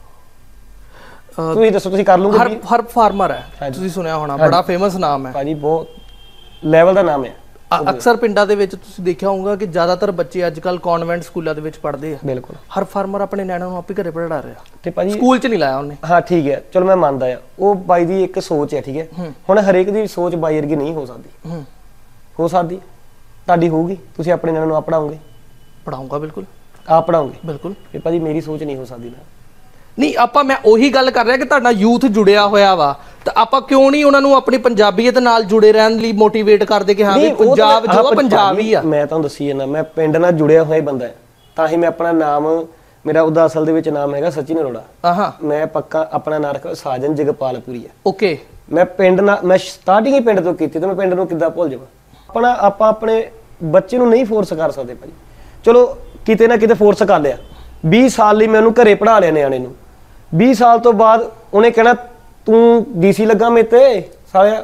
ਤੁਸੀਂ ਦੱਸੋ, ਤੁਸੀਂ ਕਰ ਲੂਗੇ? ਹਰ ਫਾਰਮਰ ਹੈ, ਤੁਸੀਂ ਸੁਣਿਆ ਹੋਣਾ, ਬੜਾ ਫੇਮਸ ਨਾਮ ਹੈ ਭਾਜੀ, ਬਹੁਤ ਲੈਵਲ ਦਾ ਨਾਮ ਹੈ। ਅਕਸਰ ਪਿੰਡਾਂ ਦੇ ਵਿੱਚ ਤੁਸੀਂ ਦੇਖਿਆ ਹੋਊਗਾ ਕਿ ਜ਼ਿਆਦਾਤਰ ਬੱਚੇ ਅੱਜ ਕੱਲ ਕਨਵੈਂਟ ਸਕੂਲਾਂ ਦੇ ਵਿੱਚ ਪੜ੍ਹਦੇ ਆ। ਬਿਲਕੁਲ। ਹਰ ਫਾਰਮਰ ਆਪਣੇ ਨਿਆਣਿਆਂ ਨੂੰ ਆਪੇ ਘਰੇ ਪੜ੍ਹਾ ਰਿਹਾ ਤੇ ਭਾਜੀ ਸਕੂਲ 'ਚ ਨਹੀਂ ਲਾਇਆ ਉਹਨੇ। ਹਾਂ ਠੀਕ ਹੈ, ਚਲੋ ਮੈਂ ਮੰਨਦਾ ਆ, ਉਹ ਬਾਈ ਦੀ ਇੱਕ ਸੋਚ ਹੈ, ਠੀਕ ਹੈ। ਹੁਣ ਹਰੇਕ ਦੀ ਸੋਚ ਬਾਈ ਵਰਗੀ ਨਹੀਂ ਹੋ ਸਕਦੀ। ਹੋ ਸਕਦੀ ਤੁਹਾਡੀ ਹੋਊਗੀ, ਤੁਸੀਂ ਆਪਣੇ ਨਿਆਣਿਆਂ ਨੂੰ ਆਪ ਪੜ੍ਹਾਓਗੇ? ਪੜ੍ਹਾਊਂਗਾ, ਬਿਲਕੁਲ ਆਪ ਪੜ੍ਹਾਓਗੇ, ਬਿਲਕੁਲ। ਇਹ ਭਾਜੀ ਮੇਰੀ ਸੋਚ ਨਹੀਂ ਹੋ ਸਕਦੀ ਨਾ। ਨਹੀਂ, ਮੈਂ ਉਹੀ ਗੱਲ ਕਰ ਰਿਹਾ ਕਿ ਤੁਹਾਡਾ ਯੂਥ ਜੁੜਿਆ ਹੋਇਆ ਵਾ, ਤਾਂ ਆਪਾਂ ਕਿਉਂ ਨਹੀਂ ਉਹਨਾਂ ਨੂੰ ਆਪਣੀ ਪੰਜਾਬੀਅਤ ਨਾਲ ਜੁੜੇ ਰਹਿਣ ਲਈ ਮੋਟੀਵੇਟ ਕਰਦੇ ਕਿ ਹਾਂ ਵੀ ਪੰਜਾਬ ਜੋ ਪੰਜਾਬ ਹੀ ਆ। ਮੈਂ ਤੁਹਾਨੂੰ ਦੱਸੀ ਜਾਂਦਾ, ਮੈਂ ਪਿੰਡ ਨਾਲ ਜੁੜਿਆ ਹੋਇਆ ਬੰਦਾ ਹੈ, ਤਾਂ ਹੀ ਮੈਂ ਆਪਣਾ ਨਾਮ, ਮੇਰਾ ਉਹਦਾ ਅਸਲ ਦੇ ਵਿੱਚ ਨਾਮ ਹੈਗਾ ਸਚਿਨ ਅਰੋੜਾ। ਮੈਂ ਪੱਕਾ ਆਪਣਾ ਨਾਮ ਰੱਖਿਆ ਸਾਜਨ ਜਗਪਾਲਪੁਰੀ ਹੈ। ਓਕੇ। ਮੈਂ ਪਿੰਡ ਨਾਲ, ਮੈਂ ਸਟਾਰਟਿੰਗ ਹੀ ਪਿੰਡ ਤੋਂ ਕੀਤੀ, ਤੇ ਮੈਂ ਪਿੰਡ ਨੂੰ ਕਿੱਦਾਂ ਭੁੱਲ ਜਾਵਾਂ? ਆਪਾਂ ਆਪਣੇ ਬੱਚੇ ਨੂੰ ਨਹੀਂ ਫੋਰਸ ਕਰ ਸਕਦੇ ਭਾਜੀ। ਚਲੋ ਕਿਤੇ ਨਾ ਕਿਤੇ ਫੋਰਸ ਕਰ ਲਿਆ, 20 ਸਾਲ ਲਈ ਮੈਂ ਉਹਨੂੰ ਘਰੇ ਪੜ੍ਹਾ ਲਿਆ ਨਿਆਣੇ ਨੂੰ, 20 ਸਾਲ ਤੋਂ ਬਾਅਦ ਉਹਨੇ ਕਹਿਣਾ ਤੂੰ ਡੀਸੀ ਲੱਗਾ ਮੇਰੇ ਤੇ, ਸਾਲਿਆ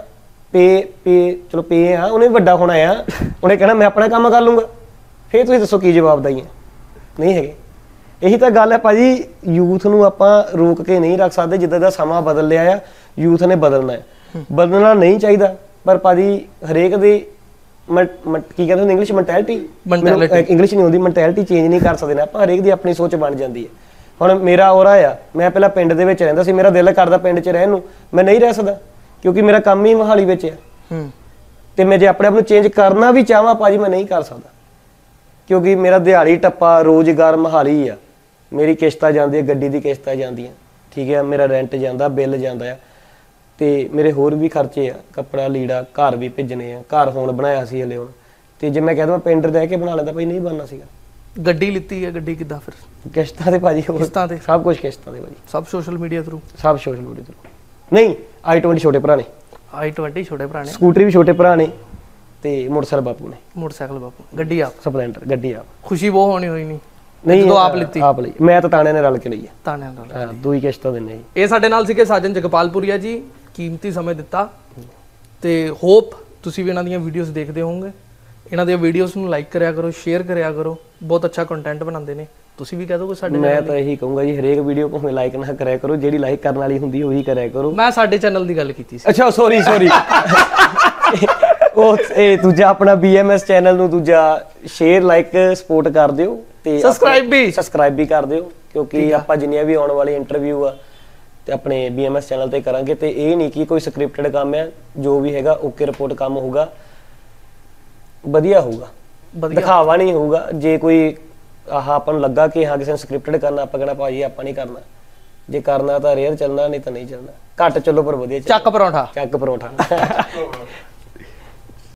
ਚਲੋ ਪੇ ਆ, ਉਹਨੇ ਵੱਡਾ ਹੋਣਾ ਆ, ਉਹਨੇ ਕਹਿਣਾ ਮੈਂ ਆਪਣਾ ਕੰਮ ਕਰ ਲੂੰਗਾ। ਫੇਰ ਤੁਸੀਂ ਦੱਸੋ ਕੀ ਜਵਾਬਦਾਰੀ ਹੈ? ਨਹੀਂ ਹੈਗੇ। ਇਹੀ ਤਾਂ ਗੱਲ ਹੈ ਭਾਜੀ, ਯੂਥ ਨੂੰ ਆਪਾਂ ਰੋਕ ਕੇ ਨਹੀਂ ਰੱਖ ਸਕਦੇ। ਜਿੱਦਾਂ ਦਾ ਸਮਾਂ ਬਦਲ ਲਿਆ ਆ, ਯੂਥ ਨੇ ਬਦਲਣਾ ਹੈ, ਬਦਲਣਾ ਨਹੀਂ ਚਾਹੀਦਾ। ਪਰ ਭਾਜੀ ਹਰੇਕ ਦੀ ਕੀ ਕਹਿੰਦੇ ਨੇ ਇੰਗਲਿਸ਼, ਮੈਂਟੈਲਿਟੀ, ਇੰਗਲਿਸ਼ ਨਹੀਂ ਹੁੰਦੀ, ਮੈਂਟੈਲਿਟੀ ਚੇਂਜ ਨਹੀਂ ਕਰ ਸਕਦੇ ਨਾ ਆਪਾਂ। ਹਰੇਕ ਦੀ ਆਪਣੀ ਸੋਚ ਬਣ ਜਾਂਦੀ ਹੈ। ਹੁਣ ਮੇਰਾ ਔਰਾ ਆ, ਮੈਂ ਪਹਿਲਾਂ ਪਿੰਡ ਦੇ ਵਿੱਚ ਰਹਿੰਦਾ ਸੀ, ਮੇਰਾ ਦਿਲ ਕਰਦਾ ਪਿੰਡ 'ਚ ਰਹਿਣ ਨੂੰ, ਮੈਂ ਨਹੀਂ ਰਹਿ ਸਕਦਾ ਕਿਉਂਕਿ ਮੇਰਾ ਕੰਮ ਹੀ ਮੋਹਾਲੀ ਵਿੱਚ ਹੈ। ਤੇ ਮੈਂ ਜੇ ਆਪਣੇ ਆਪ ਨੂੰ ਚੇਂਜ ਕਰਨਾ ਵੀ ਚਾਹਾਂ ਭਾਜੀ, ਮੈਂ ਨਹੀਂ ਕਰ ਸਕਦਾ, ਕਿਉਂਕਿ ਮੇਰਾ ਦਿਹਾੜੀ ਟੱਪਾ ਰੋਜ਼ਗਾਰ ਮੋਹਾਲੀ ਆ। ਮੇਰੀ ਕਿਸ਼ਤਾਂ ਜਾਂਦੀ ਹੈ, ਗੱਡੀ ਦੀ ਕਿਸ਼ਤਾਂ ਜਾਂਦੀਆਂ, ਠੀਕ ਹੈ, ਮੇਰਾ ਰੈਂਟ ਜਾਂਦਾ, ਬਿੱਲ ਜਾਂਦਾ ਆ, ਤੇ ਮੇਰੇ ਹੋਰ ਵੀ ਖਰਚੇ ਆ, ਕੱਪੜਾ ਲੀੜਾ, ਘਰ ਵੀ ਭੇਜਣੇ ਆ। ਘਰ ਹੁਣ ਬਣਾਇਆ ਸੀ ਹਲੇ ਹੁਣ, ਤੇ ਜੇ ਮੈਂ ਕਹਿੰਦਾ ਮੈਂ ਪਿੰਡ ਰਹਿ ਕੇ ਬਣਾ ਲੈਂਦਾ ਭਾਈ, ਨਹੀਂ ਬਣਨਾ ਸੀਗਾ। ਗੱਡੀ ਲਿੱਤੀ ਹੈ, ਗੱਡੀ ਕਿੱਦਾਂ ਫਿਰ? ਕਿਸ਼ਤਾਂ ਤੇ ਭਾਜੀ, ਕਿਸ਼ਤਾਂ ਤੇ, ਸਭ ਕੁਝ ਕਿਸ਼ਤਾਂ ਤੇ ਭਾਜੀ, ਸਭ ਸੋਸ਼ਲ ਮੀਡੀਆ ਥਰੂ, ਸਭ ਸੋਸ਼ਲ ਮੀਡੀਆ ਥਰੂ। ਨਹੀਂ, i20 ਛੋਟੇ ਭਰਾ ਨੇ, i20 ਛੋਟੇ ਭਰਾ ਨੇ, ਸਕੂਟਰੀ ਵੀ ਛੋਟੇ ਭਰਾ ਨੇ, ਤੇ ਮੋਟਰਸਾਈਕਲ ਬਾਪੂ ਨੇ, ਮੋਟਰਸਾਈਕਲ ਬਾਪੂ, ਗੱਡੀ ਆਪ, ਸਪਲੈਂਡਰ ਗੱਡੀ ਆਪ। ਖੁਸ਼ੀ ਬਹੁਤ ਹੋਣੀ ਹੋਈ ਨਹੀਂ ਜਦੋਂ ਆਪ ਲਿੱਤੀ? ਆਪ ਲਈ, ਮੈਂ ਤਾਂ ਤਾਣਿਆਂ ਨੇ ਰਲ ਕੇ ਲਈ ਹੈ। ਤਾਣਿਆਂ ਨਾਲ, ਹਾਂ, ਦੋ ਹੀ ਕਿਸ਼ਤਾਂ ਦਿੰਨੇ ਜੀ। ਇਹ ਸਾਡੇ ਨਾਲ ਸੀਗੇ ਸਾਜਨ ਜਗਪਾਲਪੁਰੀਆ ਜੀ, ਕੀਮਤੀ ਸਮੇਂ ਦਿੱਤਾ, ਤੇ ਹੋਪ ਤੁਸੀਂ ਵੀ ਇਹਨਾਂ ਦੀਆਂ ਵੀਡੀਓਜ਼ ਦੇਖਦੇ ਹੋਵੋਗੇ। ਇਹਨਾਂ ਦੀਆਂ ਵੀਡੀਓਜ਼ ਨੂੰ ਲਾਈਕ ਕਰਿਆ ਕਰੋ, ਸ਼ੇਅਰ ਕਰਿਆ ਕਰੋ, ਬਹੁਤ ਅੱਛਾ ਕੰਟੈਂਟ ਬਣਾਉਂਦੇ ਨੇ। ਤੁਸੀਂ ਵੀ ਕਹਿ ਦੋਗੇ ਸਾਡੇ? ਮੈਂ ਤਾਂ ਇਹੀ ਕਹੂੰਗਾ ਜੀ, ਹਰੇਕ ਵੀਡੀਓ ਭਾਵੇਂ ਲਾਈਕ ਨਾ ਕਰਿਆ ਕਰੋ, ਜਿਹੜੀ ਲਾਈਕ ਕਰਨ ਵਾਲੀ ਹੁੰਦੀ ਉਹੀ ਕਰਿਆ ਕਰੋ। ਮੈਂ ਸਾਡੇ ਚੈਨਲ ਦੀ ਗੱਲ ਕੀਤੀ ਸੀ। ਅੱਛਾ, ਸੌਰੀ ਉਹ ਇਹ ਦੂਜਾ ਆਪਣਾ BMS ਚੈਨਲ ਨੂੰ ਦੂਜਾ ਸ਼ੇਅਰ, ਲਾਈਕ, ਸਪੋਰਟ ਕਰ ਦਿਓ, ਤੇ ਸਬਸਕ੍ਰਾਈਬ ਵੀ ਕਰ ਦਿਓ, ਕਿਉਂਕਿ ਆਪਾਂ ਜਿੰਨੀਆਂ ਵੀ ਆਉਣ ਵਾਲੀ ਇੰਟਰਵਿਊ ਆ ਤੇ ਆਪਣੇ BMS ਚੈਨਲ ਤੇ ਕਰਾਂਗੇ। ਤੇ ਇਹ ਨਹੀਂ ਕਿ ਕੋਈ ਸਕ੍ਰਿਪਟਡ ਕੰਮ ਹੈ, ਜੋ ਵੀ ਹੈਗਾ ਓਕੇ ਰਿਪੋਰਟ ਕੰਮ ਹੋਊਗਾ, ਵਧੀਆ ਹੋਊਗਾ, ਦਿਖਾਵਾ ਨਹੀਂ ਹੋਊਗਾ। ਜੇ ਕੋਈ ਆਪਾਂ ਨੂੰ ਲੱਗਾ ਕਿ ਹਾਂ ਕਿਸੇ ਨੇ ਸਕ੍ਰਿਪਟਡ ਕਰਨਾ, ਆਪਾਂ ਕਹਿਣਾ ਭਾਜੀ ਆਪਾਂ ਨਹੀਂ ਕਰਨਾ, ਜੇ ਕਰਨਾ ਤਾਂ ਰੇਅਰ ਚੱਲਣਾ, ਨਹੀਂ ਤਾਂ ਨਹੀਂ ਚੱਲਣਾ। ਘੱਟ ਚੱਲੋ ਪਰ ਵਧੀਆ ਚੱਲੋ। ਚੱਕ ਪਰੌਂਠਾ।